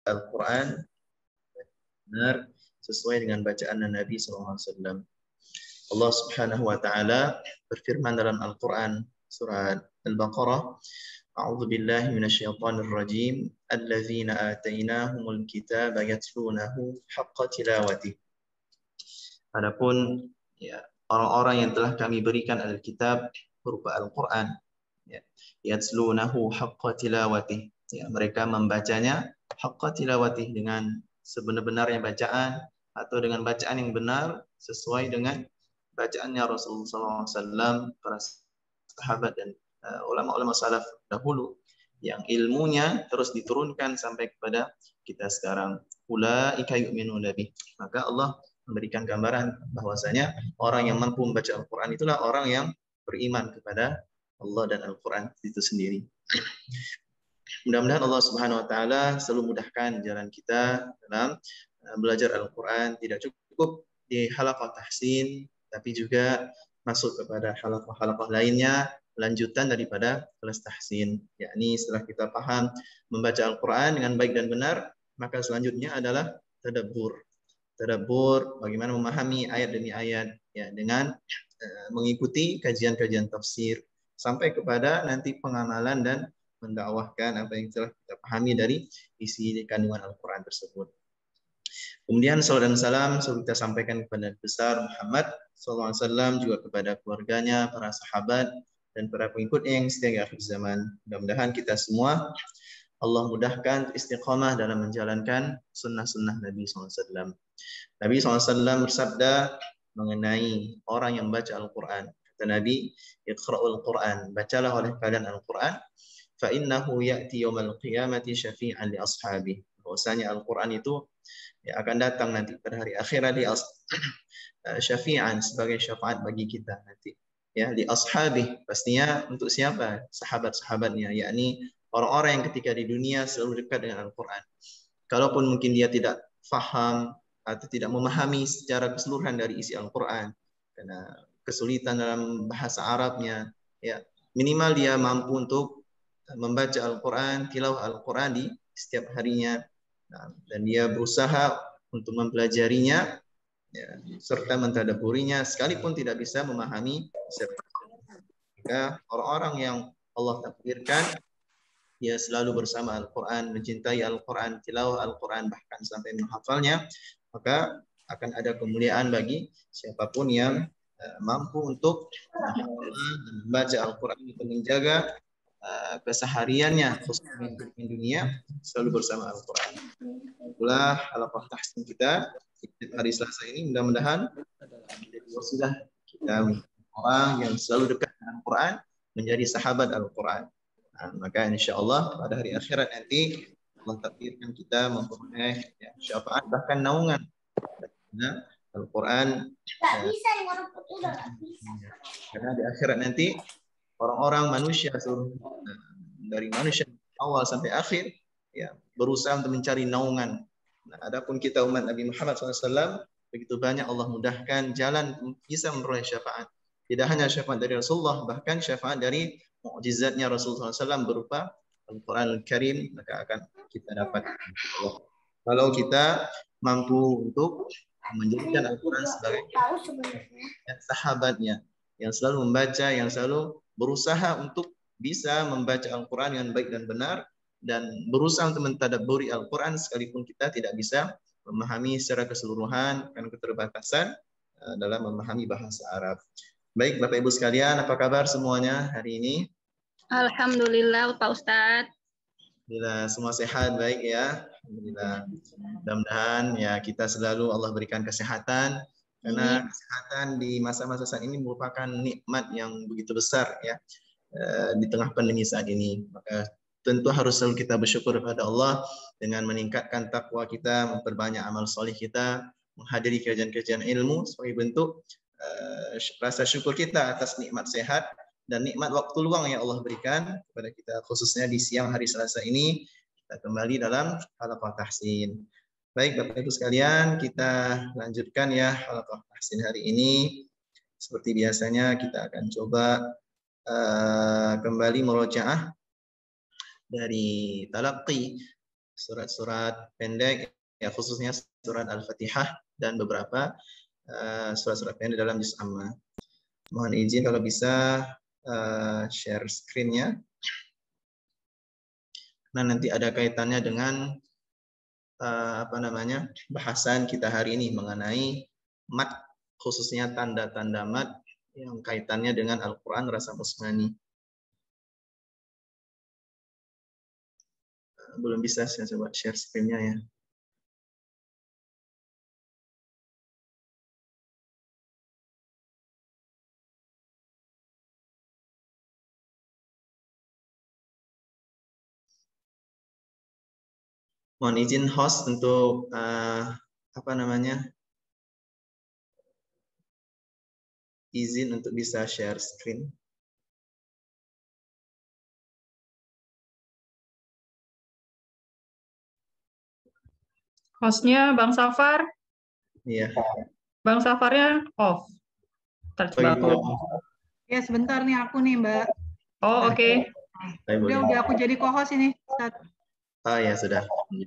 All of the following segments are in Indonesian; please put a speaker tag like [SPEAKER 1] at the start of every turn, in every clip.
[SPEAKER 1] Al-Quran benar sesuai dengan bacaan Nabi SAW. Allah Subhanahu wa taala berfirman dalam Al-Qur'an surat Al-Baqarah, A'udzu billahi minasyaitonir rajim, alladzina atainahumul kitaba yatlunahu haqqa tilawati. Adapun ya, orang-orang yang telah kami berikan Alkitab berupa Al-Qur'an, ya, yatlunahu haqqa tilawati. Ya, mereka membacanya haqqa tilawati dengan sebenar-benarnya bacaan atau dengan bacaan yang benar sesuai dengan bacaannya Rasulullah SAW, para sahabat dan ulama-ulama salaf dahulu yang ilmunya terus diturunkan sampai kepada kita sekarang. Ulaika yu'minuna bih. Maka Allah memberikan gambaran bahwasanya orang yang mampu membaca Al-Quran itulah orang yang beriman kepada Allah dan Al-Quran itu sendiri. Mudah-mudahan Allah Subhanahu wa taala selalu mudahkan jalan kita dalam belajar Al-Quran. Tidak cukup di halaqah tahsin, tapi juga masuk kepada halaqah-halaqah lainnya, lanjutan daripada kelas tahsin. Yakni setelah kita paham membaca Al-Quran dengan baik dan benar, maka selanjutnya adalah tadabbur. Tadabbur, bagaimana memahami ayat demi ayat, ya, dengan mengikuti kajian-kajian tafsir sampai kepada nanti pengamalan dan mendakwahkan apa yang telah kita pahami dari isi kandungan Al-Quran tersebut. Kemudian salam dan salam selalu kita sampaikan kepada besar Muhammad SAW, juga kepada keluarganya, para sahabat, dan para pengikutnya yang setia hingga akhir zaman. Mudah-mudahan kita semua Allah mudahkan istiqamah dalam menjalankan sunnah-sunnah Nabi SAW. Nabi SAW bersabda mengenai orang yang membaca Al-Quran. Kata Nabi, Iqra'ul Quran, bacalah oleh kalian Al-Quran, فَإِنَّهُ يَأْتِي يَوْمَ الْقِيَامَةِ شَفِيعًا لِأَصْحَابِهِ. Bahwasanya Al-Quran itu ya, akan datang nanti pada hari akhirat di syafi'an, sebagai syafaat bagi kita nanti. Ya, li ashabih, pastinya untuk siapa? Sahabat-sahabatnya, yakni orang-orang yang ketika di dunia selalu dekat dengan Al-Quran. Kalaupun mungkin dia tidak faham atau tidak memahami secara keseluruhan dari isi Al-Quran, karena kesulitan dalam bahasa Arabnya, ya, minimal dia mampu untuk membaca Al-Quran, tilawah Al-Quran di setiap harinya. Nah, dan dia berusaha untuk mempelajarinya, ya, serta mentadabburinya, sekalipun tidak bisa memahami. Maka orang-orang yang Allah takdirkan dia selalu bersama Al-Quran, mencintai Al-Quran, tilawah Al-Quran, bahkan sampai menghafalnya, maka akan ada kemuliaan bagi siapapun yang mampu untuk membaca Al-Quran, untuk menjaga kesehariannya, khususnya di dunia, selalu bersama Al-Quran. Itulah halaqah tahsin kita hari Selasa ini. Mudah-mudahan menjadi wasilah kita orang yang selalu dekat dengan Al-Quran, menjadi sahabat Al-Quran. Nah, maka insya Allah pada hari akhirat nanti Allah takdirkan kita memperoleh ya, syafaat bahkan naungan karena Al-Quran. Karena di akhirat nanti orang-orang manusia seluruh dari manusia awal sampai akhir ya berusaha untuk mencari naungan. Nah, adapun kita umat Nabi Muhammad SAW, begitu banyak Allah mudahkan jalan bisa memperoleh syafaat. Tidak hanya syafaat dari Rasulullah, bahkan syafaat dari mukjizatnya Rasulullah SAW berupa Al-Quran Al-Karim, maka akan kita dapat. Kalau kita mampu untuk menjadikan Al-Quran sebagai sahabatnya, yang selalu membaca, yang selalu berusaha untuk bisa membaca Al-Quran dengan baik dan benar, dan berusaha untuk mentadabburi Al-Quran sekalipun kita tidak bisa memahami secara keseluruhan karena keterbatasan dalam memahami bahasa Arab. Baik Bapak Ibu sekalian, apa kabar semuanya hari ini?
[SPEAKER 2] Alhamdulillah Pak Ustadz.
[SPEAKER 1] Alhamdulillah semua sehat, baik ya. Alhamdulillah. Mudah-mudahan ya kita selalu Allah berikan kesehatan, karena kesehatan di masa-masa saat ini merupakan nikmat yang begitu besar ya di tengah pandemi saat ini. Maka tentu harus selalu kita bersyukur kepada Allah dengan meningkatkan takwa kita, memperbanyak amal soleh kita, menghadiri kajian-kajian ilmu sebagai bentuk rasa syukur kita atas nikmat sehat dan nikmat waktu luang yang Allah berikan kepada kita, khususnya di siang hari Selasa ini. Kita kembali dalam halaqah tahsin. Baik Bapak Ibu sekalian, kita lanjutkan ya halaqah tahsin hari ini. Seperti biasanya kita akan coba kembali murojaah dari talaqqi surat-surat pendek, ya khususnya surat Al-Fatihah dan beberapa surat-surat pendek dalam juz amma. Mohon izin kalau bisa share screen-nya. Nah, nanti ada kaitannya dengan bahasan kita hari ini mengenai mat, khususnya tanda-tanda mat yang kaitannya dengan Al-Quran Rasam Usmani. Belum bisa, saya coba share screen-nya ya. Mohon izin host untuk izin untuk bisa share screen.
[SPEAKER 3] Hostnya Bang Safar.
[SPEAKER 1] Iya.
[SPEAKER 3] Bang Safarnya off.
[SPEAKER 4] Ya sebentar nih aku nih Mbak.
[SPEAKER 3] Oh oke.
[SPEAKER 4] Udah aku jadi co-host ini.
[SPEAKER 1] Oh ya sudah.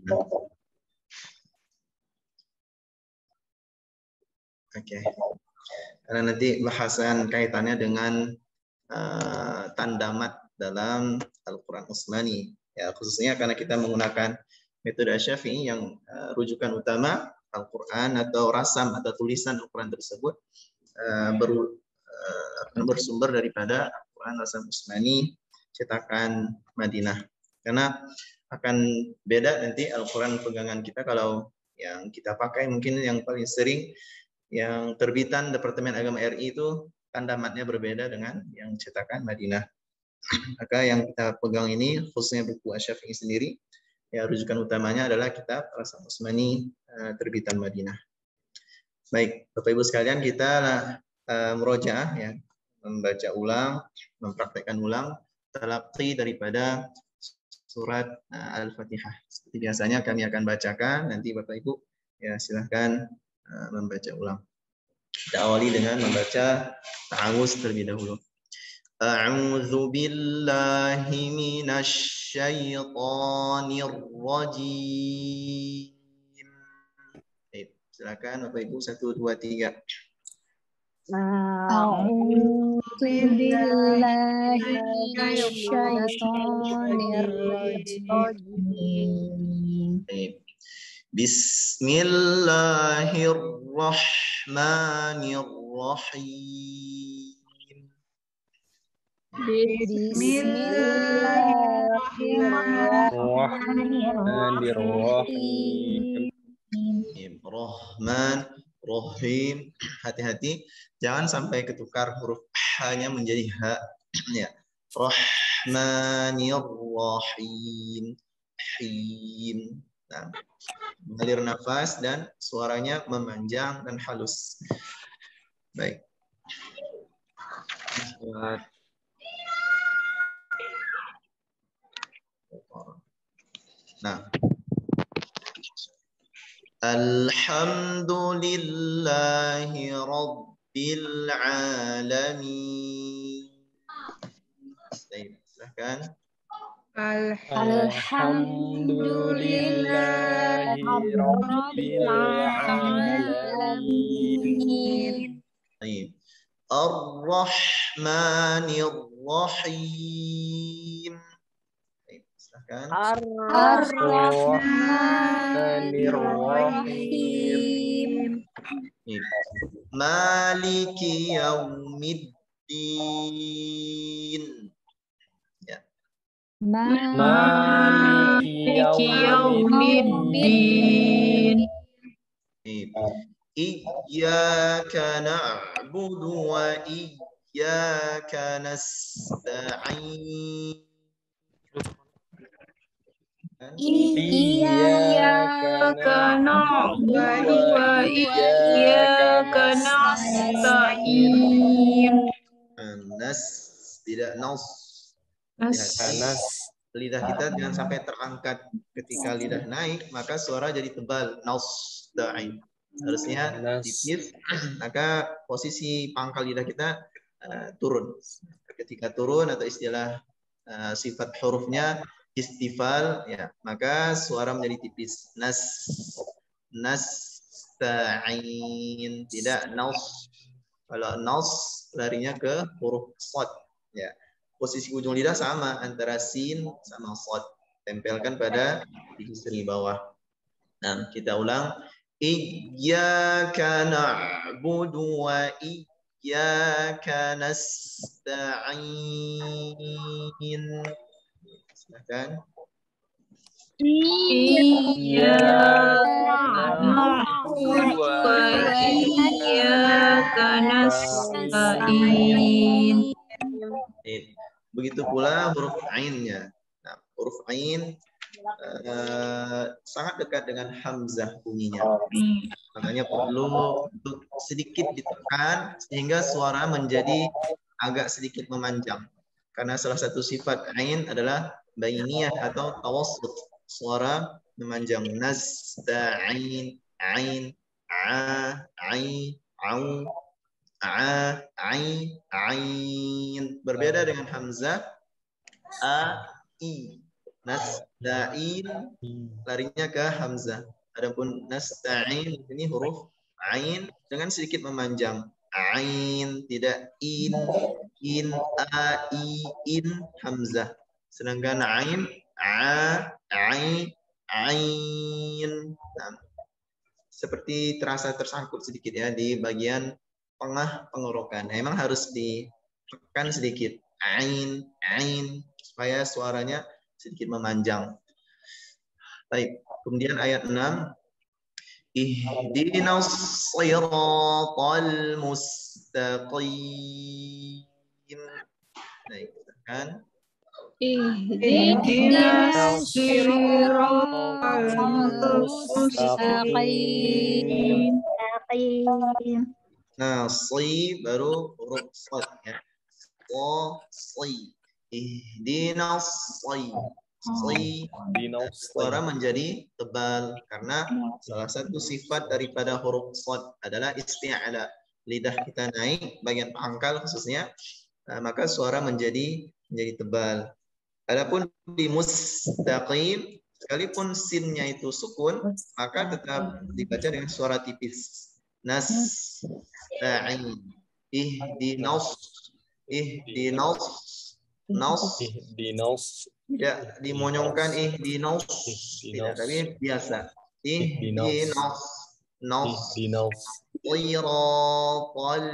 [SPEAKER 1] Oke. Karena nanti bahasan kaitannya dengan tanda mat dalam Al-Quran Usmani. Ya, khususnya karena kita menggunakan metode Syafi'i yang rujukan utama Al-Quran atau rasam atau tulisan Al-Quran tersebut bersumber daripada Al-Quran Rasam Usmani cetakan Madinah. Karena akan beda nanti Al-Quran pegangan kita kalau yang kita pakai mungkin yang paling sering yang terbitan Departemen Agama RI itu tanda matnya berbeda dengan yang cetakan Madinah. Maka yang kita pegang ini khususnya buku Asy-Syafi'i sendiri, ya rujukan utamanya adalah kitab Rasam Usmani terbitan Madinah. Baik, Bapak Ibu sekalian, kita merojaah ya, membaca ulang, mempraktekkan ulang talaqi daripada surat Al-Fatihah. Seperti biasanya kami akan bacakan, nanti Bapak Ibu ya silahkan membaca ulang. Kita awali dengan membaca ta'awuz terlebih dahulu. A'udzu billahi minasy syaithanir rajim. Baik, silakan Bapak Ibu 1 2 3.
[SPEAKER 5] A'udzu billahi minasy syaithanir rajim.
[SPEAKER 1] Bismillahirrahmanirrahim.
[SPEAKER 5] Bismillahirrahmanirrahim.
[SPEAKER 1] Rahman, Rahim. Hati-hati, jangan sampai ketukar huruf h-nya menjadi h. Ya. Rahmanirrahim. Him. Nah, mengalir nafas dan suaranya memanjang dan halus. Baik. Nah. Alhamdulillahi Rabbil Alamin. Silahkan.
[SPEAKER 5] Alhamdulillahi Rabbil Alamin.
[SPEAKER 1] Ar-Rahmanir Rahim. Silahkan.
[SPEAKER 5] Ar-Rahmanir Rahim.
[SPEAKER 1] Maliki Yaumiddin. Ya.
[SPEAKER 5] Maliki Yaumiddin.
[SPEAKER 1] Iyyaka na'budu wa iyyaka nasta'in.
[SPEAKER 3] Iyyaka na'budu wa iyyaka nasta'in.
[SPEAKER 1] Tidak nas. Lidah kita jangan sampai terangkat ketika lidah naik, maka suara jadi tebal. Nasta'in. Harusnya tipis, maka posisi pangkal lidah kita turun. Ketika turun atau istilah sifat hurufnya istifal, ya, maka suara menjadi tipis. Nasta'in, tidak nas. Kalau nas larinya ke huruf shad, ya. Posisi ujung lidah sama antara sin sama shad. Tempelkan pada gigi seri bawah. Nah, kita ulang. Iyyaka na'budu wa iyyaka nasta'in. Silakan.
[SPEAKER 3] Iyyaka na'budu wa iyyaka nasta'in.
[SPEAKER 1] Begitu pula huruf ainnya. Nah, huruf ain sangat dekat dengan hamzah bunyinya. Makanya perlu untuk sedikit ditekan sehingga suara menjadi agak sedikit memanjang. Karena salah satu sifat ain adalah bainiyah atau tawassut. Suara memanjang. Nasta'in, ain, a, ai, au, a, ai, ain. Berbeda dengan hamzah a, i. Nasta'in larinya ke hamzah. Adapun nasta'in ini huruf ain dengan sedikit memanjang. Ain, tidak in, a, i, in, hamzah. Sedangkan ain, a, ai, ain. Nah, seperti terasa tersangkut sedikit ya di bagian tengah penggorokan. Nah, memang harus ditekan sedikit. Ain, supaya suaranya sedikit memanjang. Baik, kemudian ayat 6. Ihdinas shiratal mustaqim. Baik, kan?
[SPEAKER 3] Ihdinas siratal mustaqim.
[SPEAKER 1] Nah, si baru huruf sad ya. Si. Ihdinas si. Suara menjadi tebal karena salah satu sifat daripada huruf sad adalah isti'ala. Lidah kita naik bagian pangkal khususnya, maka suara menjadi tebal. Adapun di mustaqim, sekalipun sinnya itu sukun, maka tetap dibaca dengan suara tipis. Nasta'in. Ihdinas. Tidak dimonyongkan ihdinas, tidak, tapi biasa. Ihdinas. Shiratal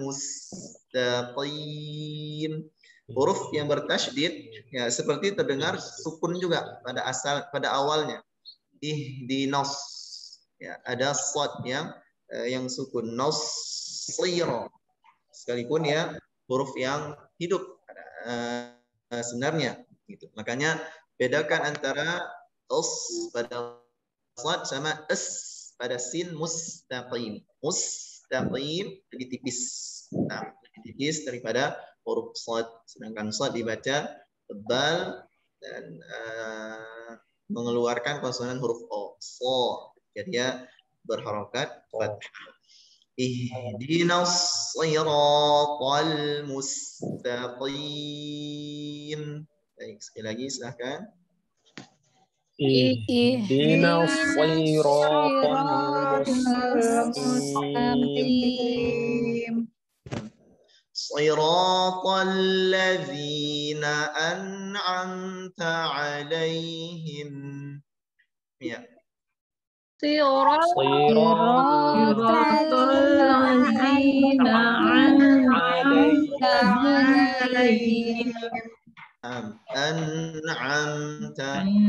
[SPEAKER 1] mustaqim. Huruf yang bertasydid ya seperti terdengar sukun juga pada awalnya. Ihdinas. Ya, ada shad yang sukun. Nasira. Sekalipun ya huruf yang hidup sebenarnya gitu. Makanya bedakan antara us pada shad sama s pada sin. Mustaqim lebih tipis. Nah, lebih tipis daripada huruf shad. Sedangkan shad dibaca tebal dan mengeluarkan konsonan huruf o. Jadi dia berharokat fathah. Ihdinas shiratal mustaqim. Baik, sekali lagi silahkan.
[SPEAKER 5] Ihdinas siratal mustaqim.
[SPEAKER 1] Shiratal ladzina an'amta 'alaihim. Ya.
[SPEAKER 3] Siratal ladzina an'amta 'alaihim.
[SPEAKER 1] An'amta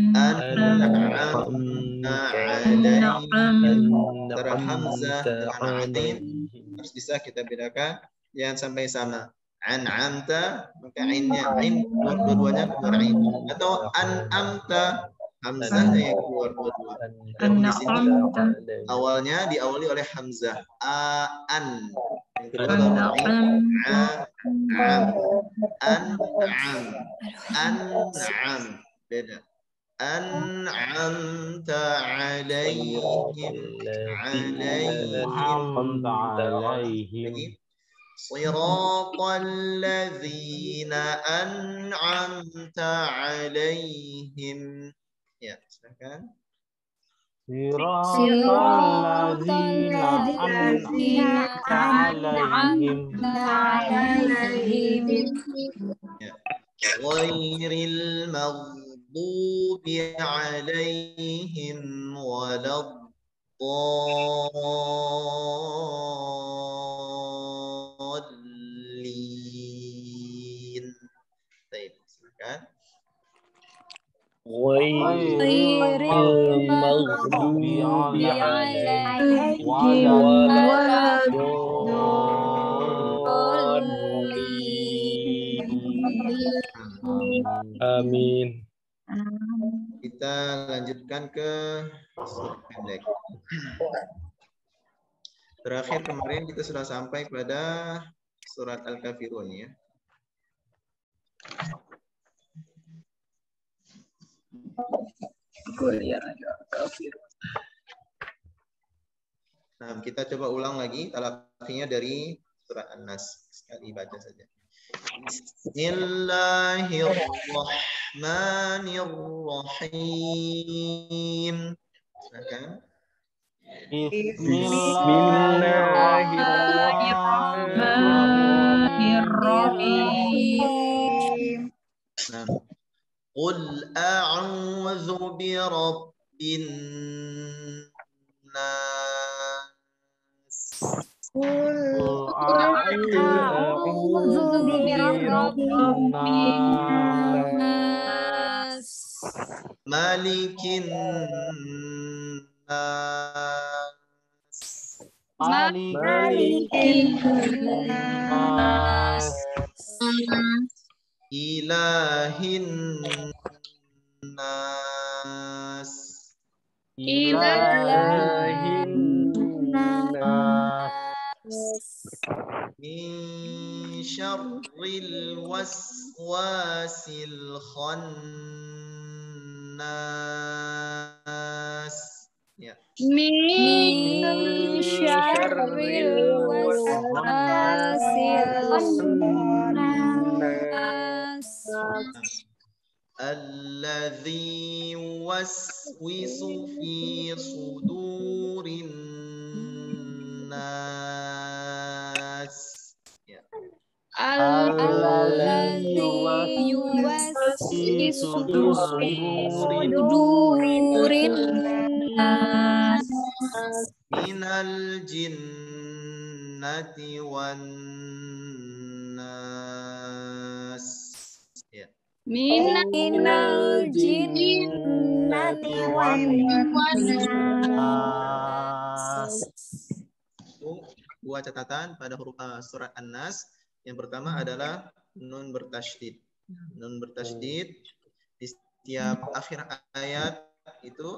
[SPEAKER 1] 'alaihim. Antara hamzah dengan ain harus bisa kita bedakan, jangan sampai sama. An'amta, maka ainnya dua-duanya keluar ain, atau an'amta hamzahnya yang keluar dua-dua. Dan di sini awalnya diawali oleh hamzah an, yang kedua baru ain an'am, beda. An'amta 'alaihim. Lagi. Siratal ladzina an'amta alaihim. Ya, silakan.
[SPEAKER 5] Siratal ladzina an'amta alaihim.
[SPEAKER 1] Ya. Ghairil maghdubi alaihim waladdallin. Baik, silakan.
[SPEAKER 5] Ghairil maghdubi alaihim waladdallin. Amin.
[SPEAKER 1] Kita lanjutkan ke surat pendek. Terakhir kemarin kita sudah sampai pada surat Al-Kafirun ya. Nah, kita coba ulang lagi talaqinya dari surat An-Nas. Sekali baca saja. Bismillahirrahmanirrahim. Silakan.
[SPEAKER 3] Bismillahirrahmanirrahim.
[SPEAKER 1] Nah. Qul a'udzu birabbin nas.
[SPEAKER 5] Qul a'udzu birabbin nas.
[SPEAKER 1] Malikin nas.
[SPEAKER 5] Malikin nas.
[SPEAKER 1] Ilahin nas.
[SPEAKER 5] Ilahin nas.
[SPEAKER 1] Min syarril waswasil khannas. Ya.
[SPEAKER 3] Min syarril waswasil khannas.
[SPEAKER 1] Alladzi yuwaswisu fi sudurin nas. Ya.
[SPEAKER 3] Alladzi yuwaswisu fi sudurin nas.
[SPEAKER 1] Minal jinnati wan nas. Ya.
[SPEAKER 3] Minal jinnati wan nas.
[SPEAKER 1] Dua catatan pada huruf surat An-Nas. Yang pertama adalah nun bertasydid. Nun bertasydid di setiap akhir ayat itu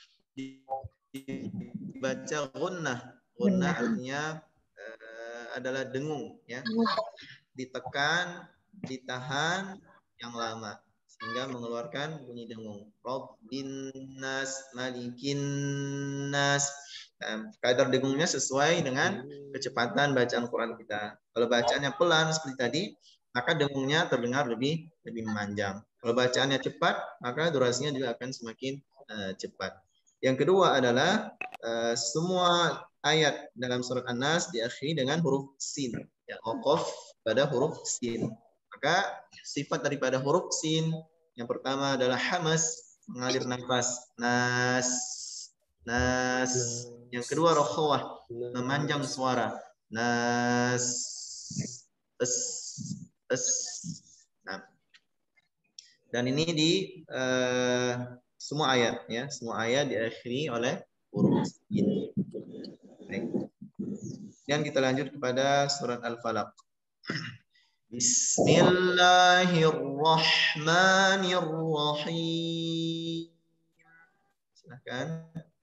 [SPEAKER 1] dibaca gunnah. Gunnah artinya adalah dengung, ya. Ditekan, ditahan yang lama sehingga mengeluarkan bunyi dengung. Rabbin nas, malikin nas. Nah, kadar dengungnya sesuai dengan kecepatan bacaan Quran kita. Kalau bacaannya pelan seperti tadi, maka dengungnya terdengar lebih memanjang. Kalau bacaannya cepat, maka durasinya juga akan semakin cepat. Yang kedua adalah semua ayat dalam surat An-Nas diakhiri dengan huruf sin, ya, waqaf pada huruf sin. Maka sifat daripada huruf sin yang pertama adalah hamas, mengalir nafas, nas, nas. Yang kedua rokhawah, memanjang suara, nas, es. Nah. Dan ini di semua ayat, ya, semua ayat diakhiri oleh huruf sin. Dan kita lanjut kepada surat Al-Falaq. Bismillahirrahmanirrahim. Silakan.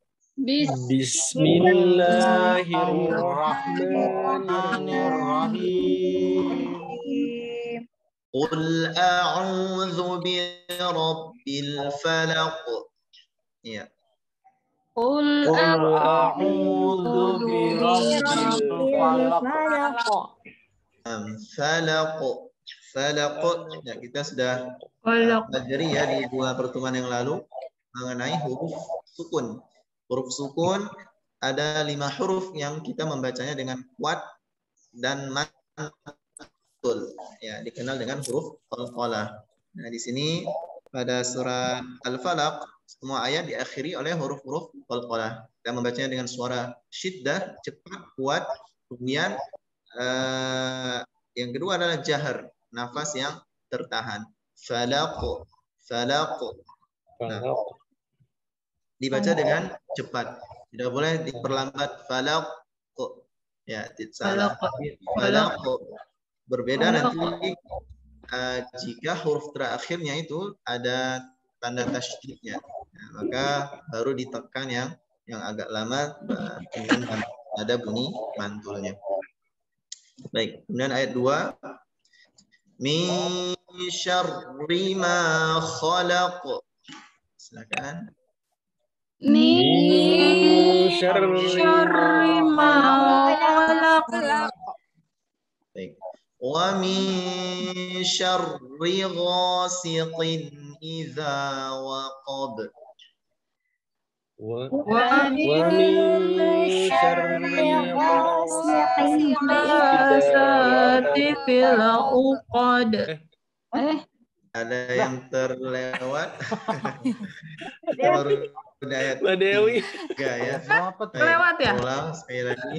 [SPEAKER 5] Bismillahirrahmanirrahim.
[SPEAKER 1] Qul a'udzu birabbil falaq. Ya.
[SPEAKER 3] Qul
[SPEAKER 5] a'udzu birabbil falaq.
[SPEAKER 1] Falaq. Falaq. Ya, kita sudah pelajari ya di 2 pertemuan yang lalu mengenai huruf sukun. Huruf sukun ada 5 huruf yang kita membacanya dengan kuat dan mantul. Ya, dikenal dengan huruf qalqalah. Nah, di sini pada surat Al-Falaq semua ayat diakhiri oleh huruf-huruf qalqalah. Kita membacanya dengan suara syiddah, cepat, kuat. Kemudian yang kedua adalah jahar, nafas yang tertahan. Falaq, falaq. Nah, dibaca dengan cepat. Tidak boleh diperlambat. Falaq. Ya, salah. Falaq. Berbeda nanti jika huruf terakhirnya itu ada tanda tasydidnya. Nah, maka baru ditekan yang agak lama dengan ada bunyi mantulnya. Baik, kemudian ayat 2. Min syarri ma khalaq. Silakan.
[SPEAKER 5] Min syarri ma
[SPEAKER 3] khalaq.
[SPEAKER 1] Baik. Wa min syarri ghasiqin idza waqab.
[SPEAKER 5] Wa min syarri ghasiqin
[SPEAKER 3] fil uqad.
[SPEAKER 1] Ada yang terlewat. Kita baru udah ayat
[SPEAKER 5] Mbak Dewi.
[SPEAKER 1] 3 ya.
[SPEAKER 3] Lewat ya?
[SPEAKER 1] Ulang sekali lagi.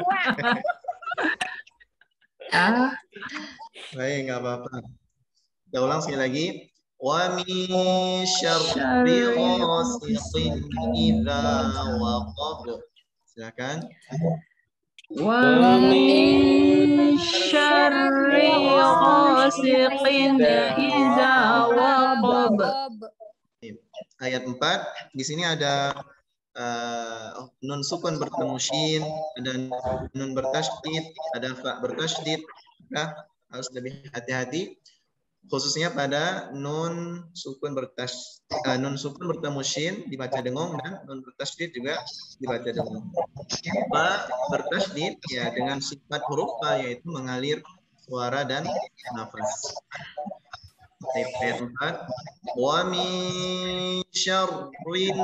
[SPEAKER 1] Baik, nggak apa-apa. Kita ulang sekali lagi. Wa min syarri ghasiqin idza waqab. Silakan.
[SPEAKER 3] Wa min syarri ghasiqin idza waqab.
[SPEAKER 1] Ayat 4, di sini ada nun sukun bertemu shin, ada nun bertasydid, ada fa bertasydid. Nah, harus lebih hati-hati khususnya pada nun sukun bertemu shin dibaca dengung dan nun bertasydid juga dibaca dengung. Fa bertasydid ya dengan sifat huruf fa yaitu mengalir suara dan nafas. Ayat 4. Wa min syarrin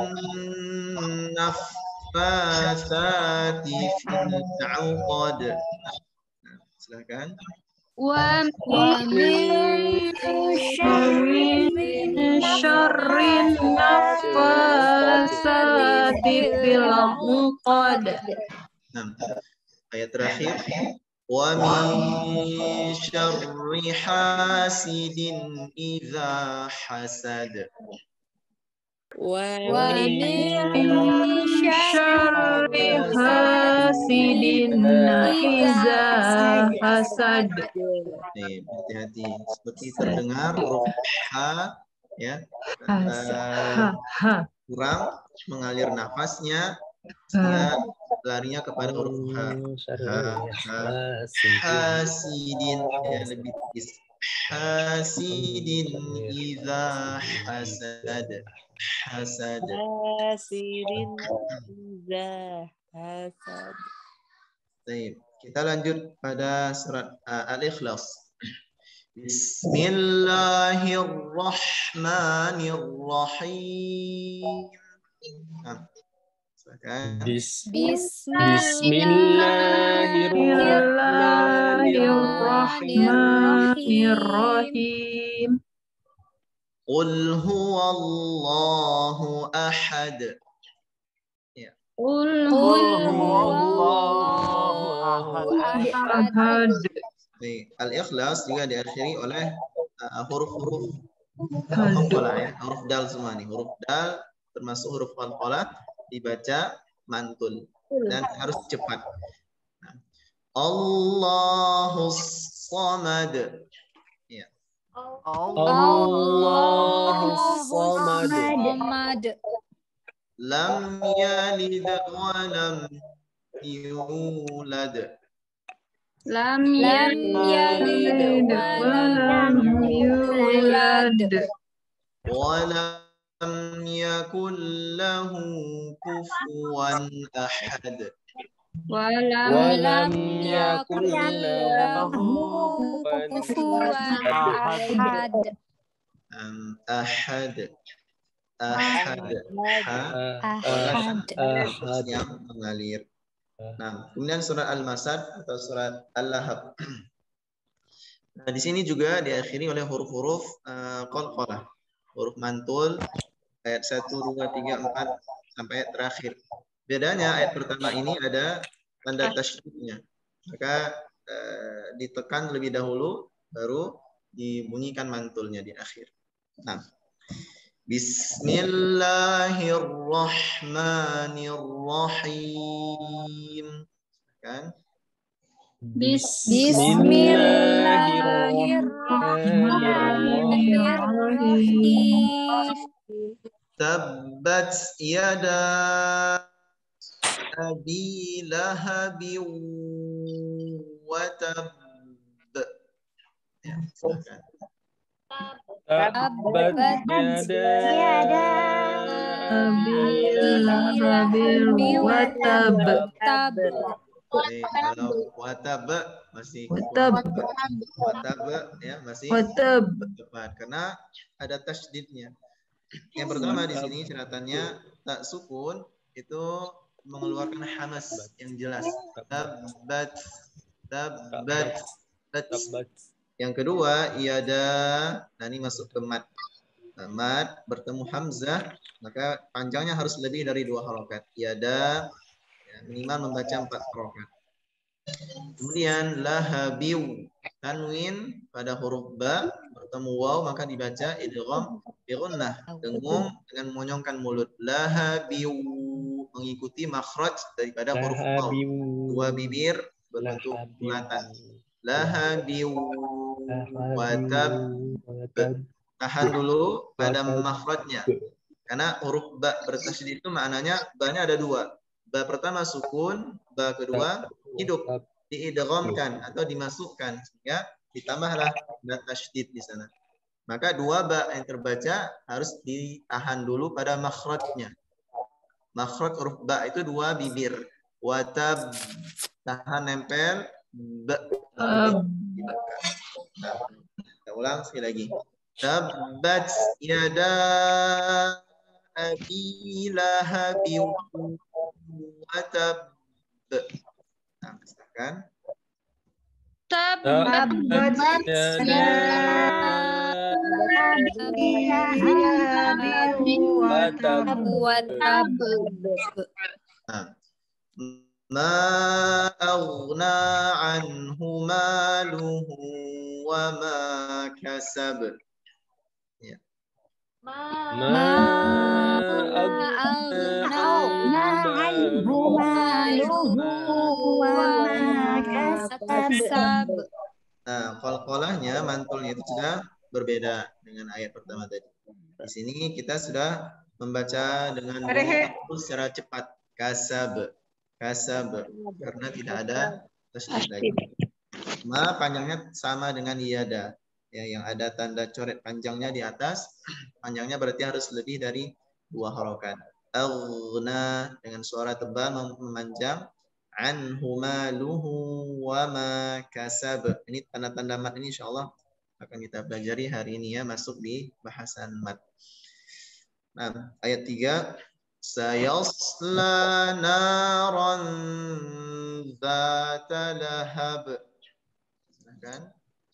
[SPEAKER 1] naffatsati fil 'uqad. Nah, silakan.
[SPEAKER 2] Wa min
[SPEAKER 3] syarrin naffatsati fil uqad.
[SPEAKER 1] Nah, ayat terakhir. Wa min syarri hasidin idza hasad.
[SPEAKER 3] Wa min syarri hasidin idza hasad.
[SPEAKER 1] Hati-hati, seperti terdengar huruf ha ya. Kurang mengalir nafasnya, dia larinya kepada huruf ha. Hasidin ya lebih tipis. Hasidin idza hasad. Hasad.
[SPEAKER 3] Hasidin idza hasad.
[SPEAKER 1] Baik, kita lanjut pada surat Al-Ikhlas. Bismillahirrahmanirrahim. Nah, silakan.
[SPEAKER 3] Bismillahirrahmanirrahim.
[SPEAKER 1] Qul huwallahu ahad. Ya.
[SPEAKER 2] Qul
[SPEAKER 5] huwallahu
[SPEAKER 3] ahad.
[SPEAKER 1] Baik, Al-Ikhlas juga diakhiri oleh huruf-huruf qalqalah ya, huruf dal semua nih. Huruf dal termasuk huruf qalqalah dibaca mantul dan harus cepat. Nah, Allahus Samad. Ya.
[SPEAKER 5] Allahus Samad.
[SPEAKER 1] Lam yalid wa lam yulad.
[SPEAKER 2] lam yalid wa lam yulad.
[SPEAKER 1] Wa lam yakul lahu kufuwan ahad.
[SPEAKER 2] Walam
[SPEAKER 5] ولم يكن له
[SPEAKER 2] kufuwan ahad.
[SPEAKER 1] Ahad. Ahad. Ha.
[SPEAKER 3] Ahad.
[SPEAKER 1] Nafas yang mengalir. Nah, kemudian surat Al-Masad atau surat Al-Lahab. Nah, di sini juga diakhiri oleh huruf-huruf qalqalah. Huruf mantul ayat 1, 2, 3, 4 sampai ayat terakhir. Bedanya ayat pertama ini ada tanda tasydidnya. Maka ditekan lebih dahulu baru dibunyikan mantulnya di akhir. Nah, Bismillahirrahmanirrahim. Kan?
[SPEAKER 2] Bismillahirrahmanirrahim.
[SPEAKER 1] Tabbat yada abi lahabin wa tab. Ya, silakan.
[SPEAKER 5] Tabbat yada
[SPEAKER 2] Abi lahabin wa tab.
[SPEAKER 1] Kalau watab masih
[SPEAKER 3] Watab.
[SPEAKER 1] ya masih
[SPEAKER 3] Watab.
[SPEAKER 1] tepat karena ada tasydidnya. Yang pertama di sini catatannya tak sukun itu mengeluarkan hamas yang jelas. Tabbat. Yang kedua iada, nah ini masuk ke mat. Mat bertemu hamzah maka panjangnya harus lebih dari 2 harokat. Iada minimal membaca 4 harokat. Kemudian lahabiu, tanwin pada huruf ba bertemu waw maka dibaca idgham bi gunnah, dengung dengan monyongkan mulut. Lahabiu mengikuti makhraj daripada huruf waw. 2 bibir berbentuk bulatan. Lahabiu watab. Tahan dulu pada makhrajnya. Karena huruf ba bertasydid itu maknanya ba-nya ada 2. Ba pertama sukun, ba kedua hidup, diidghamkan atau dimasukkan sehingga ditambahlah tanda tasydid di sana. Maka 2 ba yang terbaca harus ditahan dulu pada makhrajnya. Makhraj huruf ba itu 2 bibir. Watab tahan nempel, ba nah, kita ulang sekali lagi. Tabbat yada abi lahabin wa tab. Nah, misalkan
[SPEAKER 2] Tabbat
[SPEAKER 1] ma aghna anhu maluhu wa ma kasab. Ya. Nah, qalqalahnya mantulnya itu sudah berbeda dengan ayat pertama tadi. Di sini kita sudah membaca dengan secara cepat. Kasab karena tidak ada tasydid lagi. Ma panjangnya sama dengan iada. Ya, yang ada tanda coret panjangnya di atas, panjangnya berarti harus lebih dari 2 harokat. Aghna dengan suara tebal memanjang. Anhu maluhu wa ma kasab. Ini tanda-tanda mat ini insyaallah akan kita pelajari hari ini ya, masuk di bahasan mat. Nah, ayat 3 sayasla naran dzata lahab. Silakan.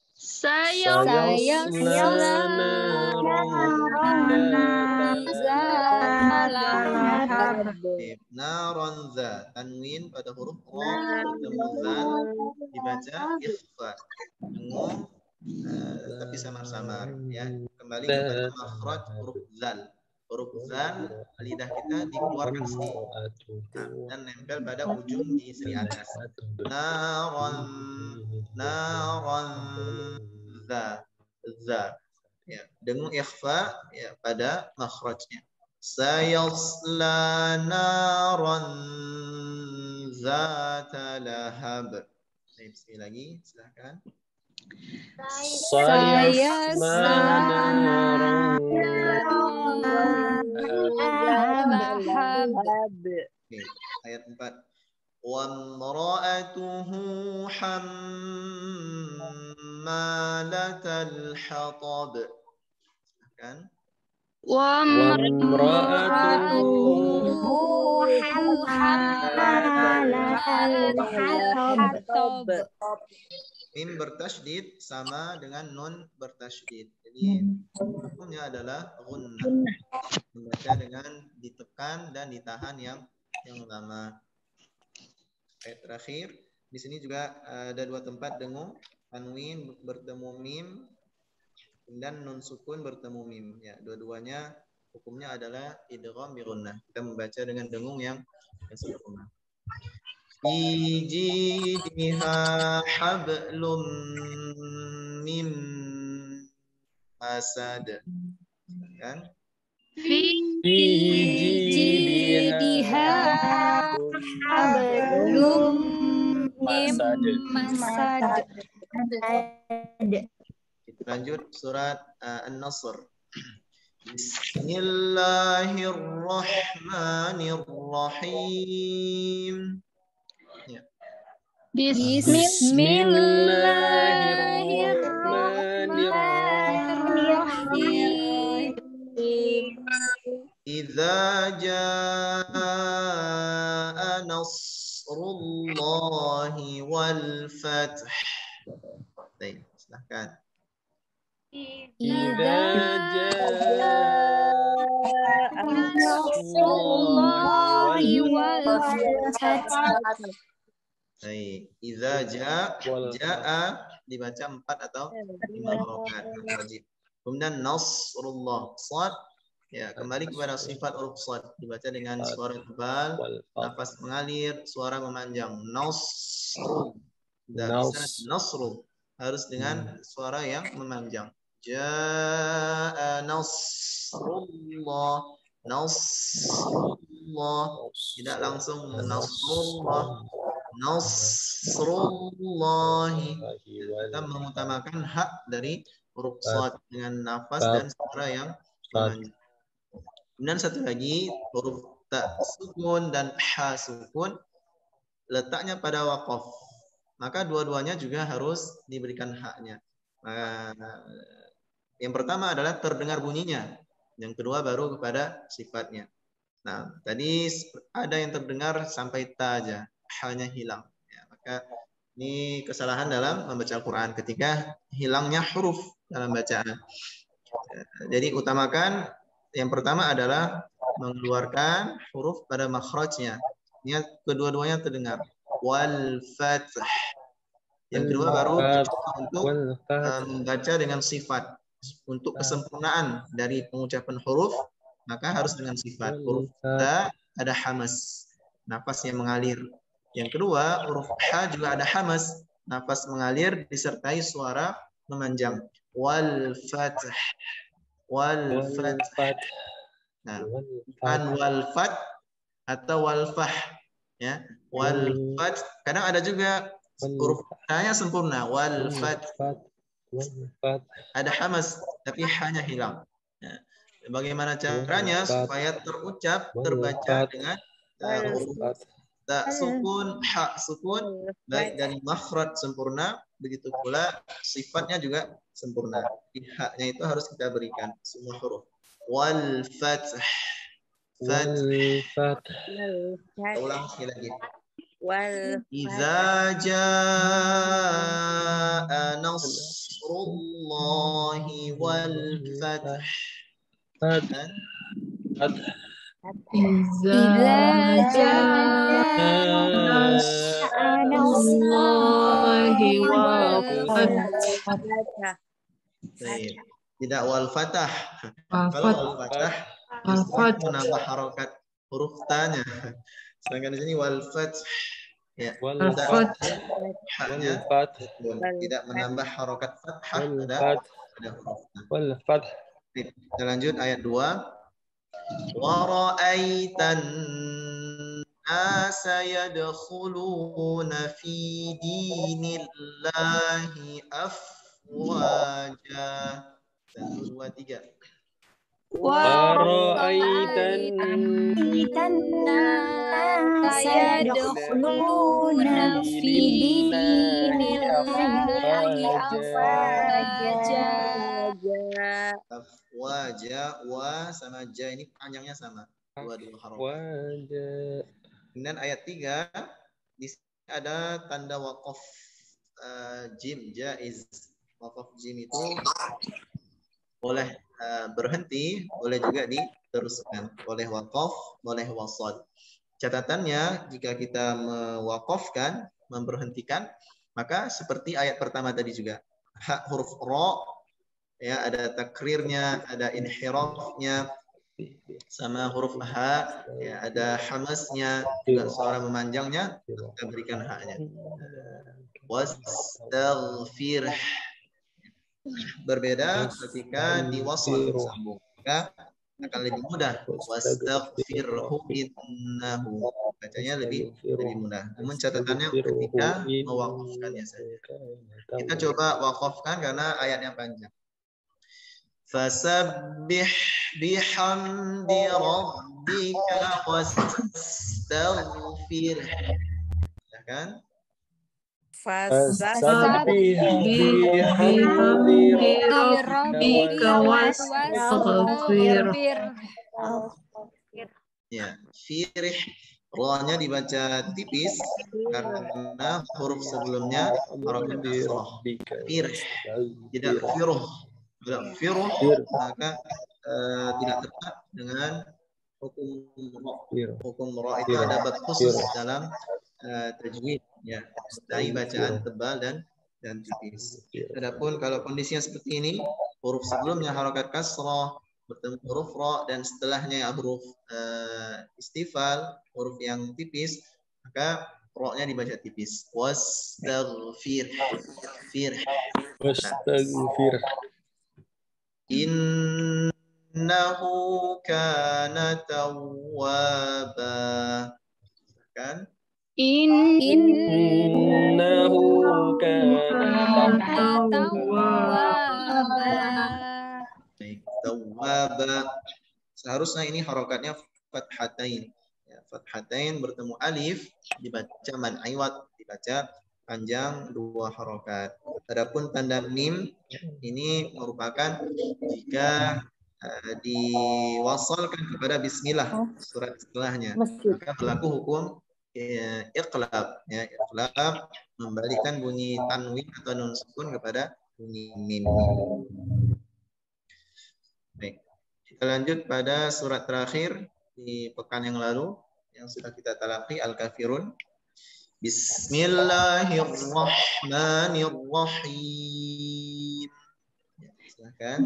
[SPEAKER 1] Naron za, tanwin pada huruf ra bertemu zal dibaca ikhfa, dengung tapi samar-samar ya. Kembali kepada makhraj huruf zal. Huruf zal lidah kita dikeluarkan sedikit dan nempel pada ujung di seri atas. Naron za ya, dengung ikhfa ya pada makhrajnya. Sayasla naran zata lahab. Sekali lagi, silakan.
[SPEAKER 5] Sayasla naran
[SPEAKER 1] Oke, ayat 4. وامرأته حمالة الحطب. Kan?
[SPEAKER 5] وامرأته
[SPEAKER 2] الحطب.
[SPEAKER 1] Mim bertasydid sama dengan nun bertasydid. Jadi hukumnya adalah gunnah. Membaca dengan ditekan dan ditahan yang lama. Ayat terakhir di sini juga ada dua tempat dengung, tanwin bertemu mim dan nun sukun bertemu mim. Ya, dua-duanya hukumnya adalah idgham bi gunnah. Kita membaca dengan dengung yang sempurna. Fi jidha hablum min masad. Kan?
[SPEAKER 5] في جيدها
[SPEAKER 2] حبل من
[SPEAKER 5] مسد.
[SPEAKER 2] مسد.
[SPEAKER 1] Kita lanjut surat An-Nasr. Bismillahirrahmanirrahim. Ya.
[SPEAKER 2] Bismillahirrahmanirrahim.
[SPEAKER 1] Idza jaa nasrullahi wal fath. Baik, silakan.
[SPEAKER 5] إذا جاء
[SPEAKER 2] Nasrullahi wal fath.
[SPEAKER 1] Baik, idza jaa dibaca 4 atau 5 harokat wajib. Kemudian nasrullah, shad ya, kembali kepada sifat huruf shad, dibaca dengan suara tebal, nafas mengalir, suara memanjang. Nasru. Tidak bisa nasru, harus dengan suara yang memanjang. Jaa nasrullah, nasrullah, tidak langsung nasrullah, nasrullahi. Kita mengutamakan hak dari huruf shad dengan nafas dan suara yang memanjang. Kemudian satu lagi, huruf ta sukun dan ha sukun letaknya pada waqaf. Maka dua-duanya juga harus diberikan haknya. Yang pertama adalah terdengar bunyinya. Yang kedua baru kepada sifatnya. Nah, tadi ada yang terdengar sampai ta aja, ha-nya hilang. Ya, maka ini kesalahan dalam membaca Al-Quran ketika hilangnya huruf dalam bacaan. Jadi utamakan yang pertama adalah mengeluarkan huruf pada makhrajnya. Ini kedua-duanya terdengar. Wal fath. Yang kedua baru untuk membaca dengan sifat. Untuk kesempurnaan dari pengucapan huruf, maka harus dengan sifat. Huruf ta ada hamas, nafas yang mengalir. Yang kedua, huruf ha juga ada hamas, nafas mengalir disertai suara memanjang. Wal fath. Wal fath. Nah, bukan wal fath atau wal fah, ya. Wal fath. Kadang ada juga huruf ha-nya sempurna. Wal fath. Ada hamas tapi ha-nya hilang. Ya. Bagaimana caranya supaya terucap, terbaca dengan huruf ta sukun, ha sukun, baik dari makhraj sempurna, begitu pula sifatnya juga sempurna. Ha-nya itu harus kita berikan semua huruf. Wal fath. Fath. Ulang sekali lagi. Idza jaa nasrullahi wal fath.
[SPEAKER 2] Idza jaa nasrullahi wal fath.
[SPEAKER 1] Tidak wal fatah. Kalau wal fatah justru menambah harokat huruf ta-nya. Sedangkan di sini wal fath. Ya, ha-nya tidak menambah harokat fathah pada huruf ta. Kita lanjut ayat 2. Wa ra'aitan nasa yadkhuluna fi dinillahi afwaja. 1, 2, 3.
[SPEAKER 5] ورأيت
[SPEAKER 2] الناس يدخلون في دين الله أفواجا.
[SPEAKER 1] Afwaja, wa sama ja ini panjangnya sama. Dua harokat.
[SPEAKER 5] أفواجا.
[SPEAKER 1] Kemudian ayat 3 di sini ada tanda waqaf jim jaiz. Waqaf jim itu boleh berhenti, boleh juga diteruskan. Boleh waqaf, boleh wasal. Catatannya jika kita mewaqafkan, memberhentikan, maka seperti ayat pertama tadi juga. Huruf ra ya ada takrirnya, ada inhirafnya, sama huruf ha ya ada hamasnya, juga suara memanjangnya, kita berikan haknya. Wastaghfir berbeda ketika diwasal disambung, maka akan lebih mudah. Wastaghfirhu innahu bacanya lebih mudah. Namun catatannya ketika mewakafkannya saja. Kita coba wakafkan karena ayatnya panjang. Fasabbih bihamdi rabbika wastaghfir. Ya kan?
[SPEAKER 5] فسبح بحمد ربك واستغفره.
[SPEAKER 1] Ya, firih ra-nya dibaca tipis karena huruf sebelumnya harokat kasrah. Firih, tidak firuh. Tidak firuh, maka tidak tepat dengan hukum ra. Hukum ra itu ada bab khusus dalam tajwid, ya, dari bacaan tebal dan tipis. Adapun kalau kondisinya seperti ini, huruf sebelumnya harokat kasrah bertemu huruf ra dan setelahnya huruf istifal, huruf yang tipis, maka ra-nya dibaca tipis. Wastaghfir, fir,
[SPEAKER 5] واستغفر
[SPEAKER 1] innahu kana tawwaba. Kan?
[SPEAKER 5] إنه كان
[SPEAKER 1] Baik, tawwaba. Seharusnya ini harokatnya fathatain. Ya, fathatain bertemu alif dibaca mad iwad, dibaca panjang dua harokat. Adapun tanda mim ini merupakan jika diwasalkan kepada bismillah surat setelahnya, maka berlaku hukum iqlab, ya, iqlab membalikkan bunyi tanwin atau nun sukun kepada bunyi mim. Baik, kita lanjut pada surat terakhir di pekan yang lalu yang sudah kita talaqi, Al-Kafirun. Bismillahirrahmanirrahim. Ya, silakan.